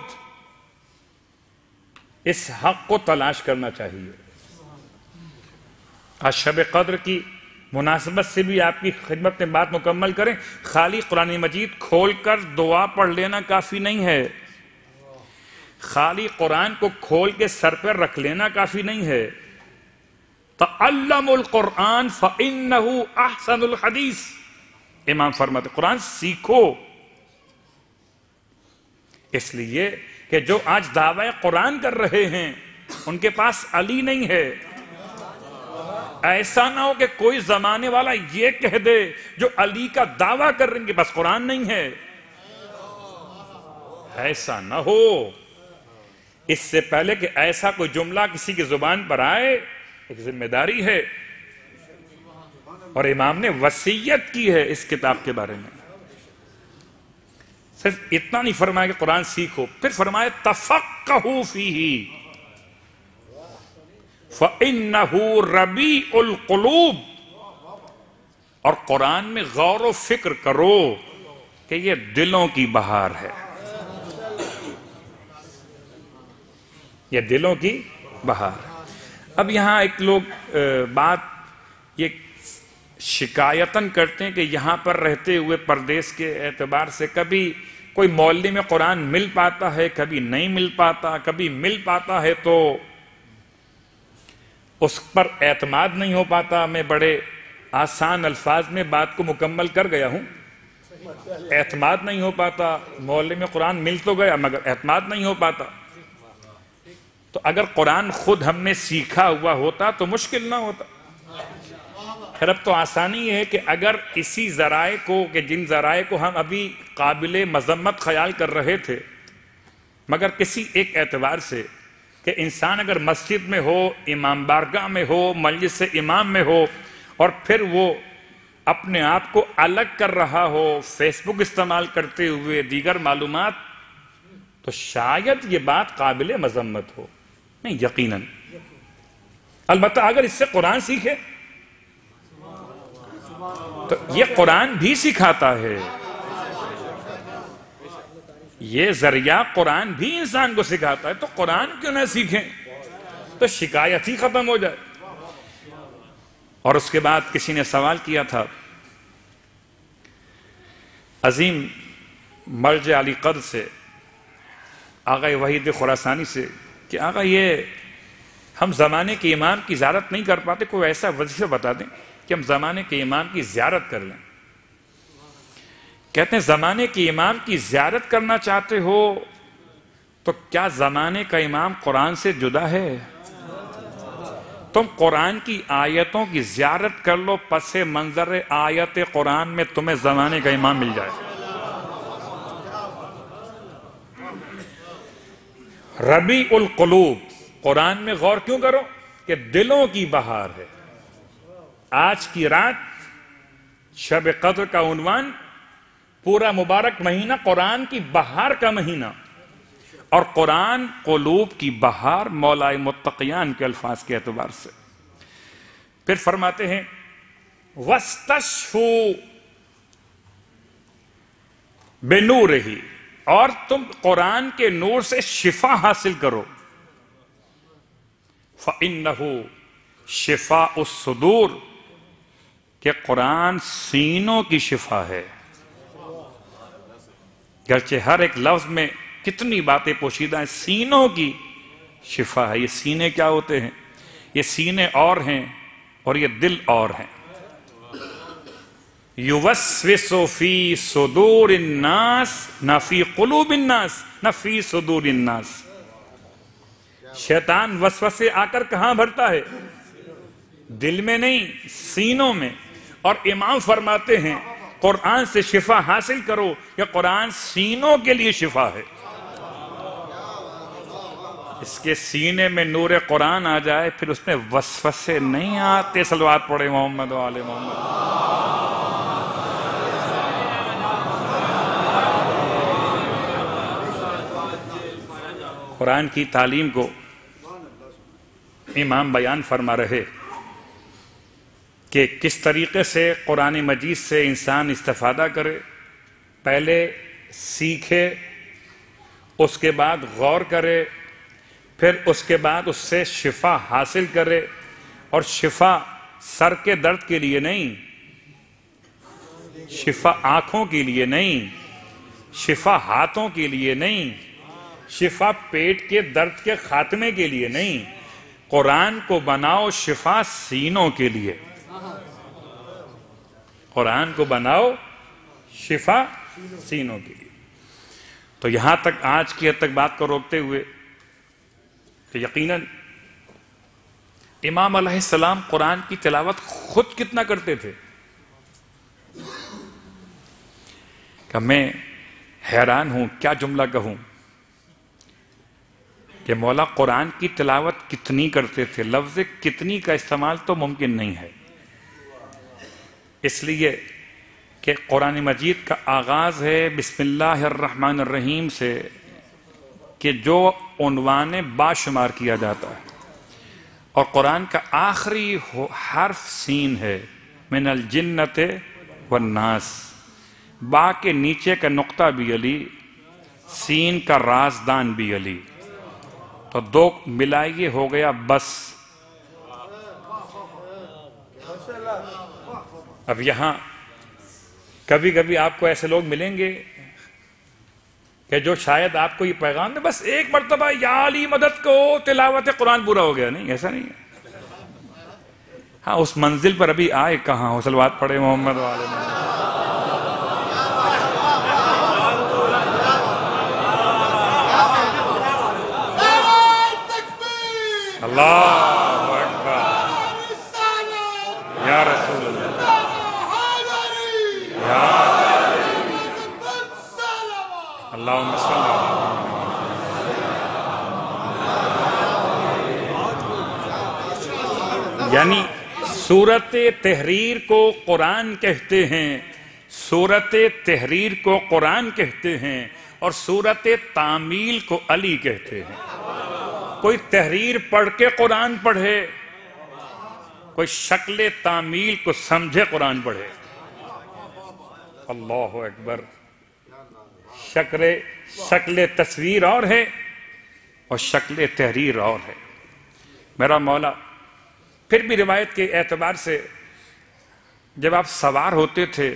اس حق کو تلاش کرنا چاہیے. آج شب قدر کی مناسبت سے بھی آپ کی خدمت میں بات مکمل کریں، خالی قرآن مجید کھول کر دعا پڑھ لینا کافی نہیں ہے، خالی قرآن کو کھول کے سر پر رکھ لینا کافی نہیں ہے۔ تعلموا القرآن فإنہ احسن الحدیث، امام فرماتے قرآن سیکھو، اس لیے کہ جو آج دعوی قرآن کر رہے ہیں ان کے پاس علی نہیں ہے۔ ایسا نہ ہو کہ کوئی زمانے والا یہ کہہ دے جو علی کا دعویٰ کر رہے ہیں کہ بس قرآن نہیں ہے، ایسا نہ ہو۔ اس سے پہلے کہ ایسا کوئی جملہ کسی کی زبان پر آئے، ایک ذمہ داری ہے، اور امام نے وصیت کی ہے اس کتاب کے بارے میں۔ صرف اتنا نہیں فرمایا کہ قرآن سیکھو، پھر فرمایا تفقہوا فیہ فَإِنَّهُ رَبِيعُ الْقُلُوبِ، اور قرآن میں غور و فکر کرو کہ یہ دلوں کی بہار ہے، یہ دلوں کی بہار۔ اب یہاں ایک لوگ بات یہ شکایتاً کرتے ہیں کہ یہاں پر رہتے ہوئے پردیس کے اعتبار سے کبھی کوئی مولوی میں قرآن مل پاتا ہے، کبھی نہیں مل پاتا، کبھی مل پاتا ہے تو اس پر اعتماد نہیں ہو پاتا۔ میں بڑے آسان الفاظ میں بات کو مکمل کر گیا ہوں، اعتماد نہیں ہو پاتا، مولوی میں قرآن مل تو گیا مگر اعتماد نہیں ہو پاتا۔ تو اگر قرآن خود ہم نے سیکھا ہوا ہوتا تو مشکل نہ ہوتا۔ پھر اب تو آسانی یہ ہے کہ اگر اسی ذرائع کو کہ جن ذرائع کو ہم ابھی قابل مذمت خیال کر رہے تھے، مگر کسی ایک اعتبار سے کہ انسان اگر مسجد میں ہو، امامبارگاہ میں ہو، مجلس امام میں ہو، اور پھر وہ اپنے آپ کو الگ کر رہا ہو فیس بک استعمال کرتے ہوئے، دیگر معلومات، تو شاید یہ بات قابل مذمت ہو، نہیں یقیناً۔ البتہ اگر اس سے قرآن سیکھے تو یہ قرآن بھی سکھاتا ہے، یہ ذریعہ قرآن بھی انسان کو سکھاتا ہے، تو قرآن کیوں نہ سیکھیں؟ تو شکایت ہی ختم ہو جائے۔ اور اس کے بعد کسی نے سوال کیا تھا عظیم مرجع علی قدر سے، آقا وحید خراسانی سے، کہ آقا یہ ہم زمانے کے امام کی زیارت نہیں کر پاتے، کوئی ایسا وظیفہ بتا دیں کہ ہم زمانے کے امام کی زیارت کر لیں۔ کہتے ہیں زمانے کے امام کی زیارت کرنا چاہتے ہو تو کیا زمانے کا امام قرآن سے جدا ہے؟ تم قرآن کی آیتوں کی زیارت کر لو، پس منظر آیت قرآن میں تمہیں زمانے کا امام مل جائے۔ ربیع القلوب، قرآن میں غور کیوں کرو کہ دلوں کی بہار ہے۔ آج کی رات شب قدر کا عنوان پورا مبارک مہینہ قرآن کی بہار کا مہینہ، اور قرآن قلوب کی بہار مولائے متقیان کے الفاظ کے اعتبار سے۔ پھر فرماتے ہیں وَاسْتَشْفُوا بِنُورِهِ، اور تم قرآن کے نور سے شفا حاصل کرو۔ فَإِنَّهُ شِفَاءُ الصُّدُورِ، کہ قرآن سینوں کی شفا ہے۔ گرچہ ہر ایک لفظ میں کتنی باتیں پوشیدہ ہیں، سینوں کی شفا ہے۔ یہ سینے کیا ہوتے ہیں؟ یہ سینے اور ہیں اور یہ دل اور ہیں۔ یوسوس فی صدور الناس، نہ فی قلوب الناس، نہ فی صدور الناس۔ شیطان وسوسے آ کر کہاں بھرتا ہے؟ دل میں نہیں، سینوں میں۔ اور امام فرماتے ہیں قرآن سے شفا حاصل کرو، کہ قرآن سینوں کے لیے شفا ہے۔ اس کے سینے میں نور قرآن آ جائے پھر اس میں وسوسے نہیں آتے۔ صلوات پڑھے محمد و آل محمد۔ قرآن کی تعلیم کو امام بیان فرما رہے کہ کس طریقے سے قرآن مجید سے انسان استفادہ کرے، پہلے سیکھے، اس کے بعد غور کرے، پھر اس کے بعد اس سے شفا حاصل کرے، اور شفا سر کے درد کے لیے نہیں، شفا آنکھوں کے لیے نہیں، شفا ہاتھوں کے لیے نہیں، شفا پیٹ کے درد کے خاتمے کے لیے نہیں، قرآن کو بناؤ شفا سینوں کے لیے، قرآن کو بناؤ شفا سینوں کے لیے۔ تو یہاں تک آج کی حد تک بات کو روکتے ہوئے کہ یقیناً امام علیہ السلام قرآن کی تلاوت خود کتنا کرتے تھے کہ میں حیران ہوں، کیا جملہ کہوں کہ مولا قرآن کی تلاوت کتنی کرتے تھے۔ لفظ کتنی کا استعمال تو ممکن نہیں ہے، اس لیے کہ قرآن مجید کا آغاز ہے بسم اللہ الرحمن الرحیم سے، کہ جو عنوان باشمار کیا جاتا ہے، اور قرآن کا آخری حرف سین ہے، من الجنت والناس، با کے نیچے کا نقطہ بھی علی، سین کا رازدان بھی علی، تو دو ملائیے ہو گیا بس۔ اب یہاں کبھی کبھی آپ کو ایسے لوگ ملیں گے کہ جو شاید آپ کو یہ پیغام دے بس ایک مرتبہ یا علی مدد کو تلاوت قرآن پورا ہو گیا، نہیں، ایسا نہیں ہے۔ ہاں اس منزل پر ابھی آئے کہاں ہو، صلوات پڑھے محمد والے میں۔ اللہ اکبر یا رسول اللہ یا اللہم صلی اللہ یعنی سورت تحریر کو قرآن کہتے ہیں، سورت تحریر کو قرآن کہتے ہیں، اور سورت تعمیل کو علی کہتے ہیں۔ کوئی تحریر پڑھ کے قرآن پڑھے، کوئی شکل تعمیل کو سمجھے قرآن پڑھے۔ اللہ اکبر۔ شکل شکل تصویر اور ہے اور شکل تحریر اور ہے۔ میرا مولا پھر بھی روایت کے اعتبار سے جب آپ سوار ہوتے تھے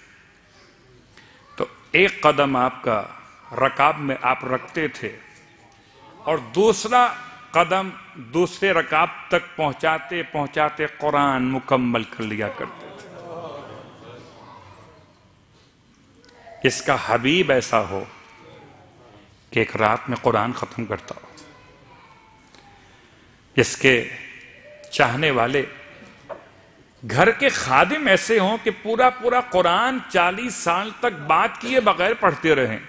تو ایک قدم آپ کا رکاب میں آپ رکھتے تھے اور دوسرا قدم دوسرے رکاب تک پہنچاتے پہنچاتے قرآن مکمل کر لیا کرتے تھے۔ اس کا حبیب ایسا ہو کہ ایک رات میں قرآن ختم کرتا ہو، اس کے چاہنے والے گھر کے خادم ایسے ہوں کہ پورا پورا قرآن چالیس سال تک بات کیے بغیر پڑھتے رہیں۔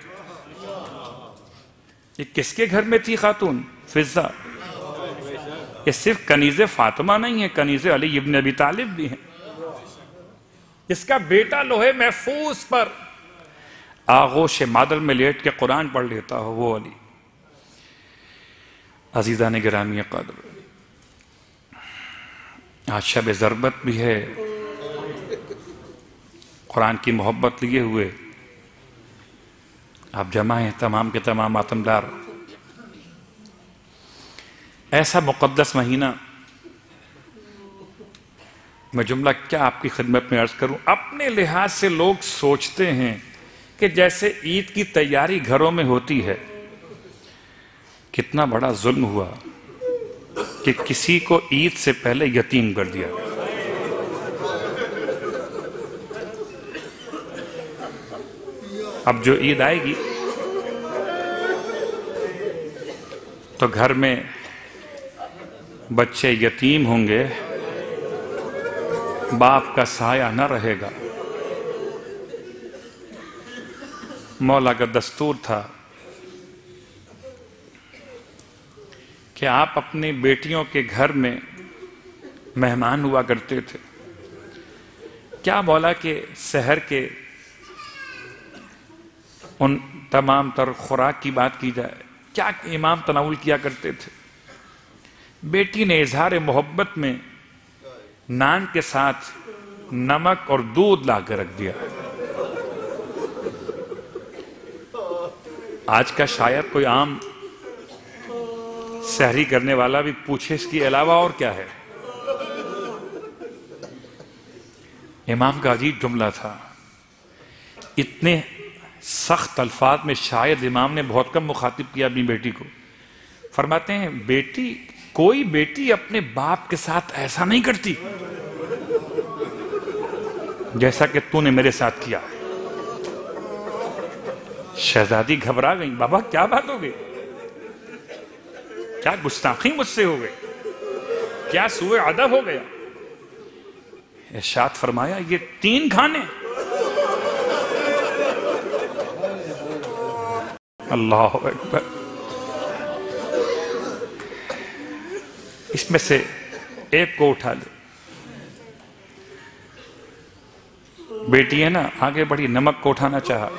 یہ کس کے گھر میں تھی خاتون؟ فضہ۔ یہ صرف کنیز فاطمہ نہیں ہے، کنیز علی ابن ابی طالب بھی ہیں۔ اس کا بیٹا لوہے محفوظ پر آغوش مادر میں لیٹ کے قرآن پڑھ لیتا ہو، وہ علی۔ عزیزان گرامی قدر، آج شب ضربت بھی ہے، قرآن کی محبت لیے ہوئے آپ جمع ہیں تمام کے تمام آتمدار۔ ایسا مقدس مہینہ، میں جملہ کیا آپ کی خدمت میں عرض کروں، اپنے لحاظ سے لوگ سوچتے ہیں کہ جیسے عید کی تیاری گھروں میں ہوتی ہے، کتنا بڑا ظلم ہوا کہ کسی کو عید سے پہلے یتیم کر دیا۔ اب جو عید آئے گی تو گھر میں بچے یتیم ہوں گے، باپ کا سایہ نہ رہے گا۔ مولا کا دستور تھا کہ آپ اپنی بیٹیوں کے گھر میں مہمان ہوا کرتے تھے۔ کیا مولا کے سحر کے ان تمام تر خوراک کی بات کی جائے، کیا امام تناول کیا کرتے تھے؟ بیٹی نے اظہار محبت میں نان کے ساتھ نمک اور دودھ لا کے رکھ دیا۔ آج کا شاید کوئی عام سحری کرنے والا بھی پوچھے اس کے علاوہ اور کیا ہے؟ امام کا عجیب جملہ تھا، اتنے سخت الفاظ میں شاید امام نے بہت کم مخاطب کیا اپنی بیٹی کو. فرماتے ہیں بیٹی، کوئی بیٹی اپنے باپ کے ساتھ ایسا نہیں کرتی جیسا کہ تو نے میرے ساتھ کیا. شہزادی گھبرا گئی، بابا کیا بات ہو گئی؟ کیا گستاخی مجھ سے ہو گئی؟ کیا سوء ادب ہو گیا؟ ارشاد فرمایا یہ تین کھانے. اللہ اکبر. اس میں سے ایک کو اٹھا لے. بیٹی ہے نا، آگے بڑی، نمک کو اٹھانا چاہا.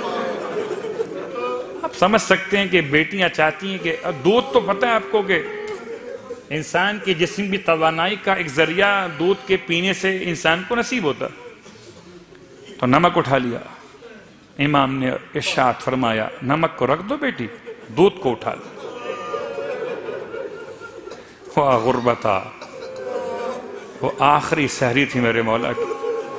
آپ سمجھ سکتے ہیں کہ بیٹیاں چاہتی ہیں کہ دودھ تو پتہ ہے آپ کو کہ انسان کے جسم کی توانائی کا ایک ذریعہ دودھ کے پینے سے انسان کو نصیب ہوتا. تو نمک اٹھا لیا. امام نے ارشاد فرمایا نمک کو رکھ دو بیٹی، دودھ کو اٹھا لو. وہ غربتا، وہ آخری سحری تھی میرے مولا کی.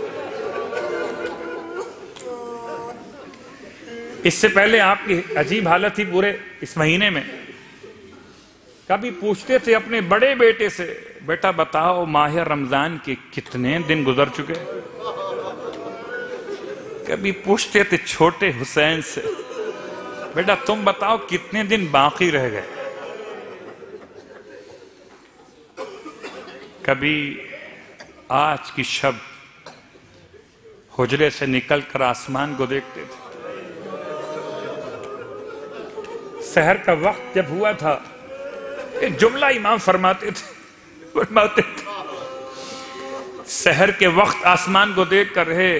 اس سے پہلے آپ کی عجیب حالت تھی پورے اس مہینے میں. کبھی پوچھتے تھے اپنے بڑے بیٹے سے، بیٹا بتاؤ ماہ رمضان کے کتنے دن گزر چکے؟ کبھی پوچھتے تھے چھوٹے حسین سے، بیٹا تم بتاؤ کتنے دن باقی رہ گئے؟ کبھی آج کی شب حجرے سے نکل کر آسمان کو دیکھتے تھے. سحر کا وقت جب ہوا تھا ایک جملہ امام فرماتے تھے فرماتے تھے سحر کے وقت آسمان کو دیکھ کر رہے،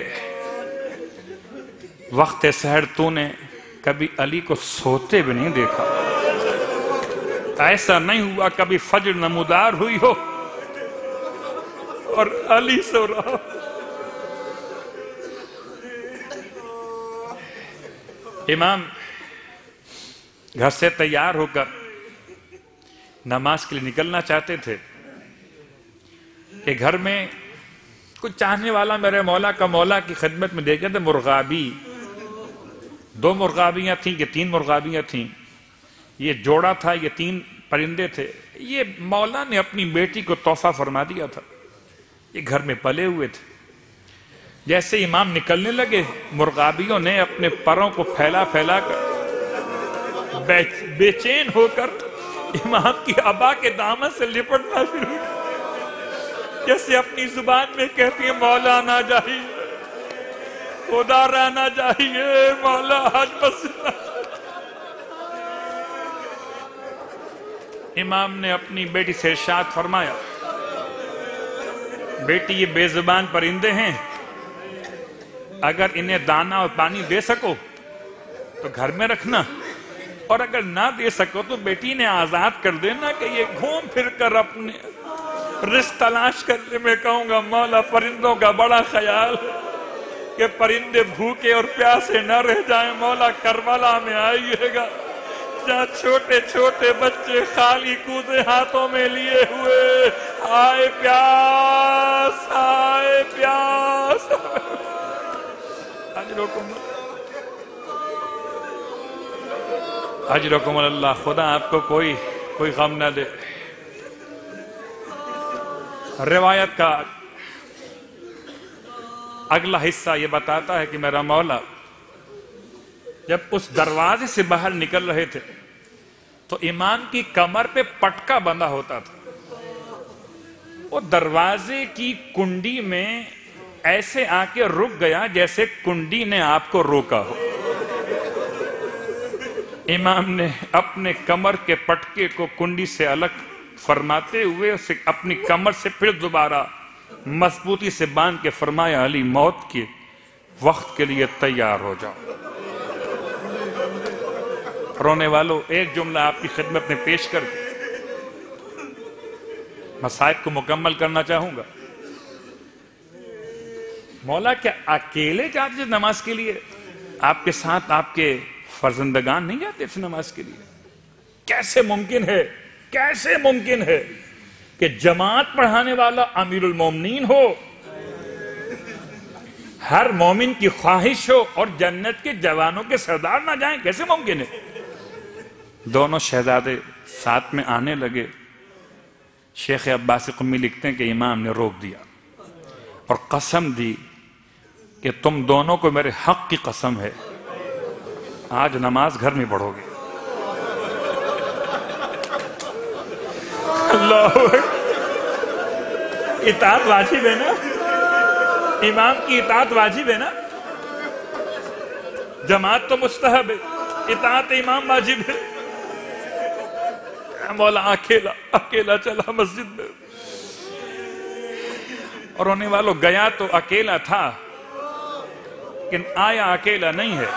وقت سحر تو نے کبھی علی کو سوتے بھی نہیں دیکھا. ایسا نہیں ہوا کبھی فجر نمودار ہوئی ہو اور علی سو رہا. امام گھر سے تیار ہو کر نماز کے لیے نکلنا چاہتے تھے کہ گھر میں کچھ چاہنے والا میرے مولا کا مولا کی خدمت میں دیکھے تھے مرغابی. دو مرغابیاں تھیں کہ تین مرغابیاں تھیں، یہ جوڑا تھا، یہ تین پرندے تھے. یہ مولا نے اپنی بیٹی کو تحفہ فرما دیا تھا. یہ گھر میں پلے ہوئے تھے. جیسے امام نکلنے لگے مرغابیوں نے اپنے پروں کو پھیلا پھیلا کر بے چین ہو کر امام کی ابا کے دامن سے لپٹنا شروع کیا. جیسے اپنی زبان میں کہتی ہیں مولا نہ جائیے، خدا رہنا چاہیے، مولا حج بس. امام نے اپنی بیٹی سے ارشاد فرمایا بیٹی یہ بے زبان پرندے ہیں، اگر انہیں دانا اور پانی دے سکو تو گھر میں رکھنا، اور اگر نہ دے سکو تو بیٹی نے آزاد کر دینا کہ یہ گھوم پھر کر اپنے رزق تلاش کرنے میں. کہوں گا مولا پرندوں کا بڑا خیال کہ پرندے بھوکے اور پیاسے نہ رہ جائیں. مولا کربلا میں آئیے گا جہاں چھوٹے چھوٹے بچے خالی کوزے ہاتھوں میں لیے ہوئے، آئے پیاس آئے پیاس. اجرکم اجرکم اللہ. خدا آپ کو کوئی کوئی غم نہ دے. روایت کا اگلا حصہ یہ بتاتا ہے کہ میرا مولا جب اس دروازے سے باہر نکل رہے تھے تو امام کی کمر پہ پٹکا بندھا ہوتا تھا. وہ دروازے کی کنڈی میں ایسے آ کے رک گیا جیسے کنڈی نے آپ کو روکا ہو. امام نے اپنے کمر کے پٹکے کو کنڈی سے الگ فرماتے ہوئے اسے اپنی کمر سے پھر دوبارہ مضبوطی سے باندھ کے فرمایا علی موت کے وقت کے لیے تیار ہو جاؤ. رونے والوں ایک جملہ آپ کی خدمت میں پیش کر کے مسائب کو مکمل کرنا چاہوں گا. مولا کیا اکیلے جاتے تھے نماز کے لیے؟ آپ کے ساتھ آپ کے فرزندگان نہیں جاتے تھے نماز کے لیے؟ کیسے ممکن ہے کیسے ممکن ہے کہ جماعت پڑھانے والا امیر المومنین ہو ہر مومن کی خواہش ہو اور جنت کے جوانوں کے سردار نہ جائیں، کیسے ممکن ہے؟ دونوں شہزادے ساتھ میں آنے لگے۔ شیخ عباسی قمی لکھتے ہیں کہ امام نے روک دیا اور قسم دی کہ تم دونوں کو میرے حق کی قسم ہے، آج نماز گھر میں پڑھو گے۔ اللہ اطاعت واجب ہے نا، امام کی اطاعت واجب ہے نا، جماعت تو مستحب ہے، اطاعت امام واجب ہے۔ مولا اکیلا اکیلا چلا مسجد میں، اور ہونے والوں گیا تو اکیلا تھا لیکن آیا اکیلا نہیں ہے۔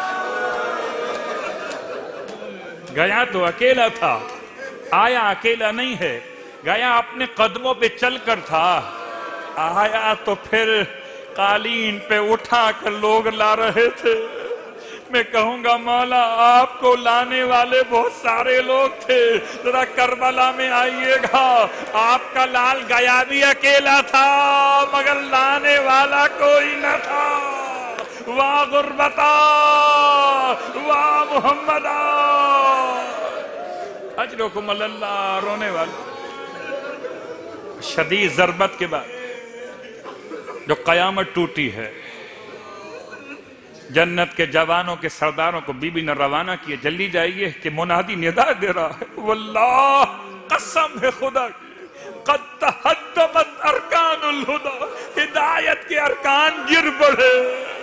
گیا تو اکیلا تھا، آیا اکیلا نہیں ہے۔ گیا اپنے قدموں پہ چل کر تھا، آیا تو پھر قالین پہ اٹھا کر لوگ لا رہے تھے۔ میں کہوں گا مولا آپ کو لانے والے بہت سارے لوگ تھے، ذرا کربلا میں آئیے گا، آپ کا لال گیا بھی اکیلا تھا مگر لانے والا کوئی نہ تھا۔ واہ غربتا واہ محمدا اجرکم اللہ۔ رونے والے شدید ضربت کے بعد جو قیامت ٹوٹی ہے، جنت کے جوانوں کے سرداروں کو بی بی نے روانہ کیے، جلدی جائیے کہ منادی ندا دے رہا ہے، واللہ قسم ہے خدا کی، قد تہدمت ارکان الہدا، ہدایت کے ارکان گر پڑے،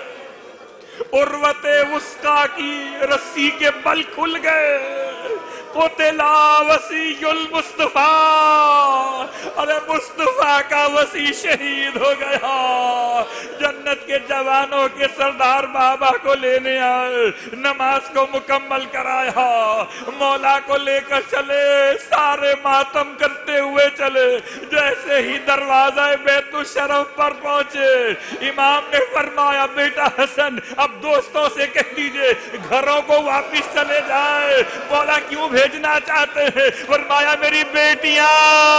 عروت وثقی کی رسی کے بل کھل گئے، قتلا وسیع المصطفیٰ، ارے مصطفیٰ کا وسیع شہید ہو گیا۔ جنت کے جوانوں کے سردار بابا کو لینے آئے، نماز کو مکمل کرایا، مولا کو لے کر چلے، سارے ماتم کرتے ہوئے چلے۔ جیسے ہی دروازہ بیت الشرف پر پہنچے، امام نے فرمایا بیٹا حسن اب دوستوں سے کہہ دیجئے گھروں کو واپس چلے جائے۔ مولا کیوں بھیجنا چاہتے ہیں؟ فرمایا میری بیٹیاں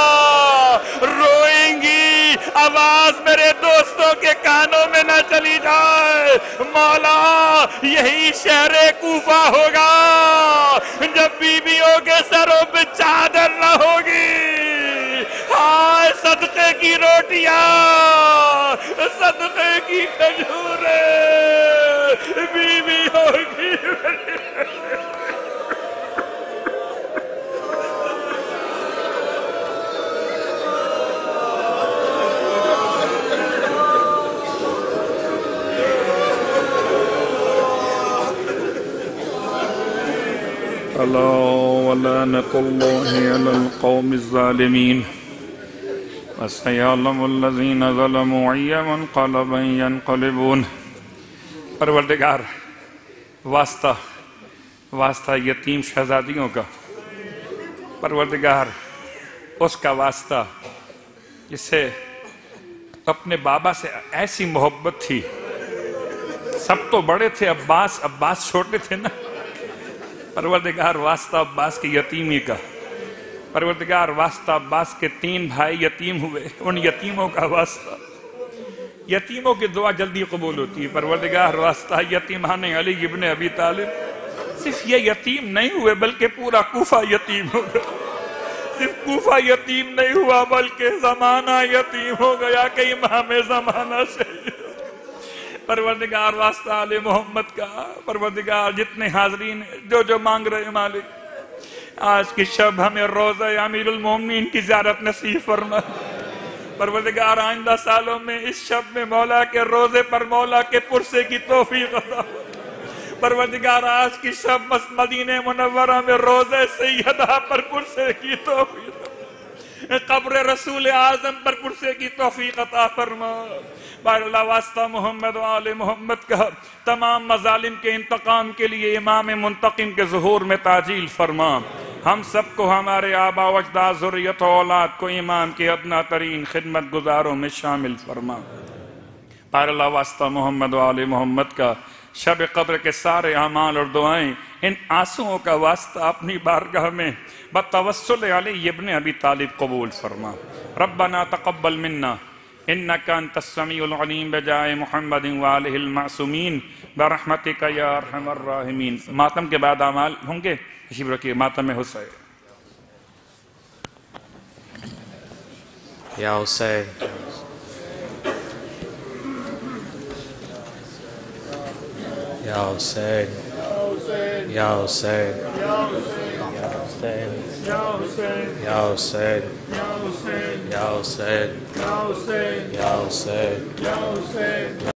روئیں گی، آواز میرے دوستوں کے کانوں میں نہ چلی جائے۔ مولا یہی شہر کوفہ ہوگا جب بیویوں کے سروں پہ چادر نہ ہوگی۔ ہائے صدقے کی روٹیاں، صدقے کی کھجوریں بیوی ہوگی۔ اللہ ولعنۃ اللہ علی القوم الظالمین وسیعلم الذین ظلموا ای منقلب ینقلبون۔ پروردگار واسطہ واسطہ یتیم شہزادیوں کا، پروردگار اس کا واسطہ جسے اپنے بابا سے ایسی محبت تھی، سب تو بڑے تھے، عباس عباس چھوٹے تھے نا، پروردگار واسطہ عباس کی یتیمی کا، پروردگار واسطہ عباس کے تین بھائی یتیم ہوئے، ان یتیموں کا واسطہ، یتیموں کی دعا جلدی قبول ہوتی ہے، پروردگار واسطہ یتیمان علی ابن ابی طالب، صرف یہ یتیم نہیں ہوئے بلکہ پورا کوفہ یتیم ہو گیا، صرف کوفہ یتیم نہیں ہوا بلکہ زمانہ یتیم ہو گیا کہ امام زمانہ شہید۔ پروردگار واسطہ آل محمد کا، پروردگار جتنے حاضرین جو جو مانگ رہے مالک، آج کی شب ہمیں روزہ امیر المومنین کی زیارت نصیب فرما۔ پروردگار آئندہ سالوں میں اس شب میں مولا کے روزے پر مولا کے پرسے کی توفیق عطا۔ پروردگار آج کی شب مدینہ منورہ میں روزہ سیدہ پر پرسے کی توفیق، قبر رسول اعظم پر پرسے کی توفیق عطا فرما۔ بار اللہ واسطہ محمد و آل محمد کا تمام مظالم کے انتقام کے لیے امام منتقم کے ظہور میں تعجیل فرما۔ ہم سب کو، ہمارے آبا و اجداد، ذریت و اولاد کو امام کے ادنا ترین خدمت گزاروں میں شامل فرما۔ بار اللہ واسطہ محمد و آل محمد کا شب قبر کے سارے اعمال اور دعائیں ان آنسوؤں کا واسطہ اپنی بارگاہ میں بتوسل علی ابن ابی طالب قبول فرما۔ ربنا تقبل منا انک انت السمیع العلیم بجائے محمد وآلہ المعصومین برحمتک یا ارحم الراحمین۔ ماتم کے بعد اعمال ہوں گے، تشریف رکھیے ماتم حسین۔ یا حسین یا حسین یا حسین یا حسین یا حسین یا حسین یا حسین یا حسین یا حسین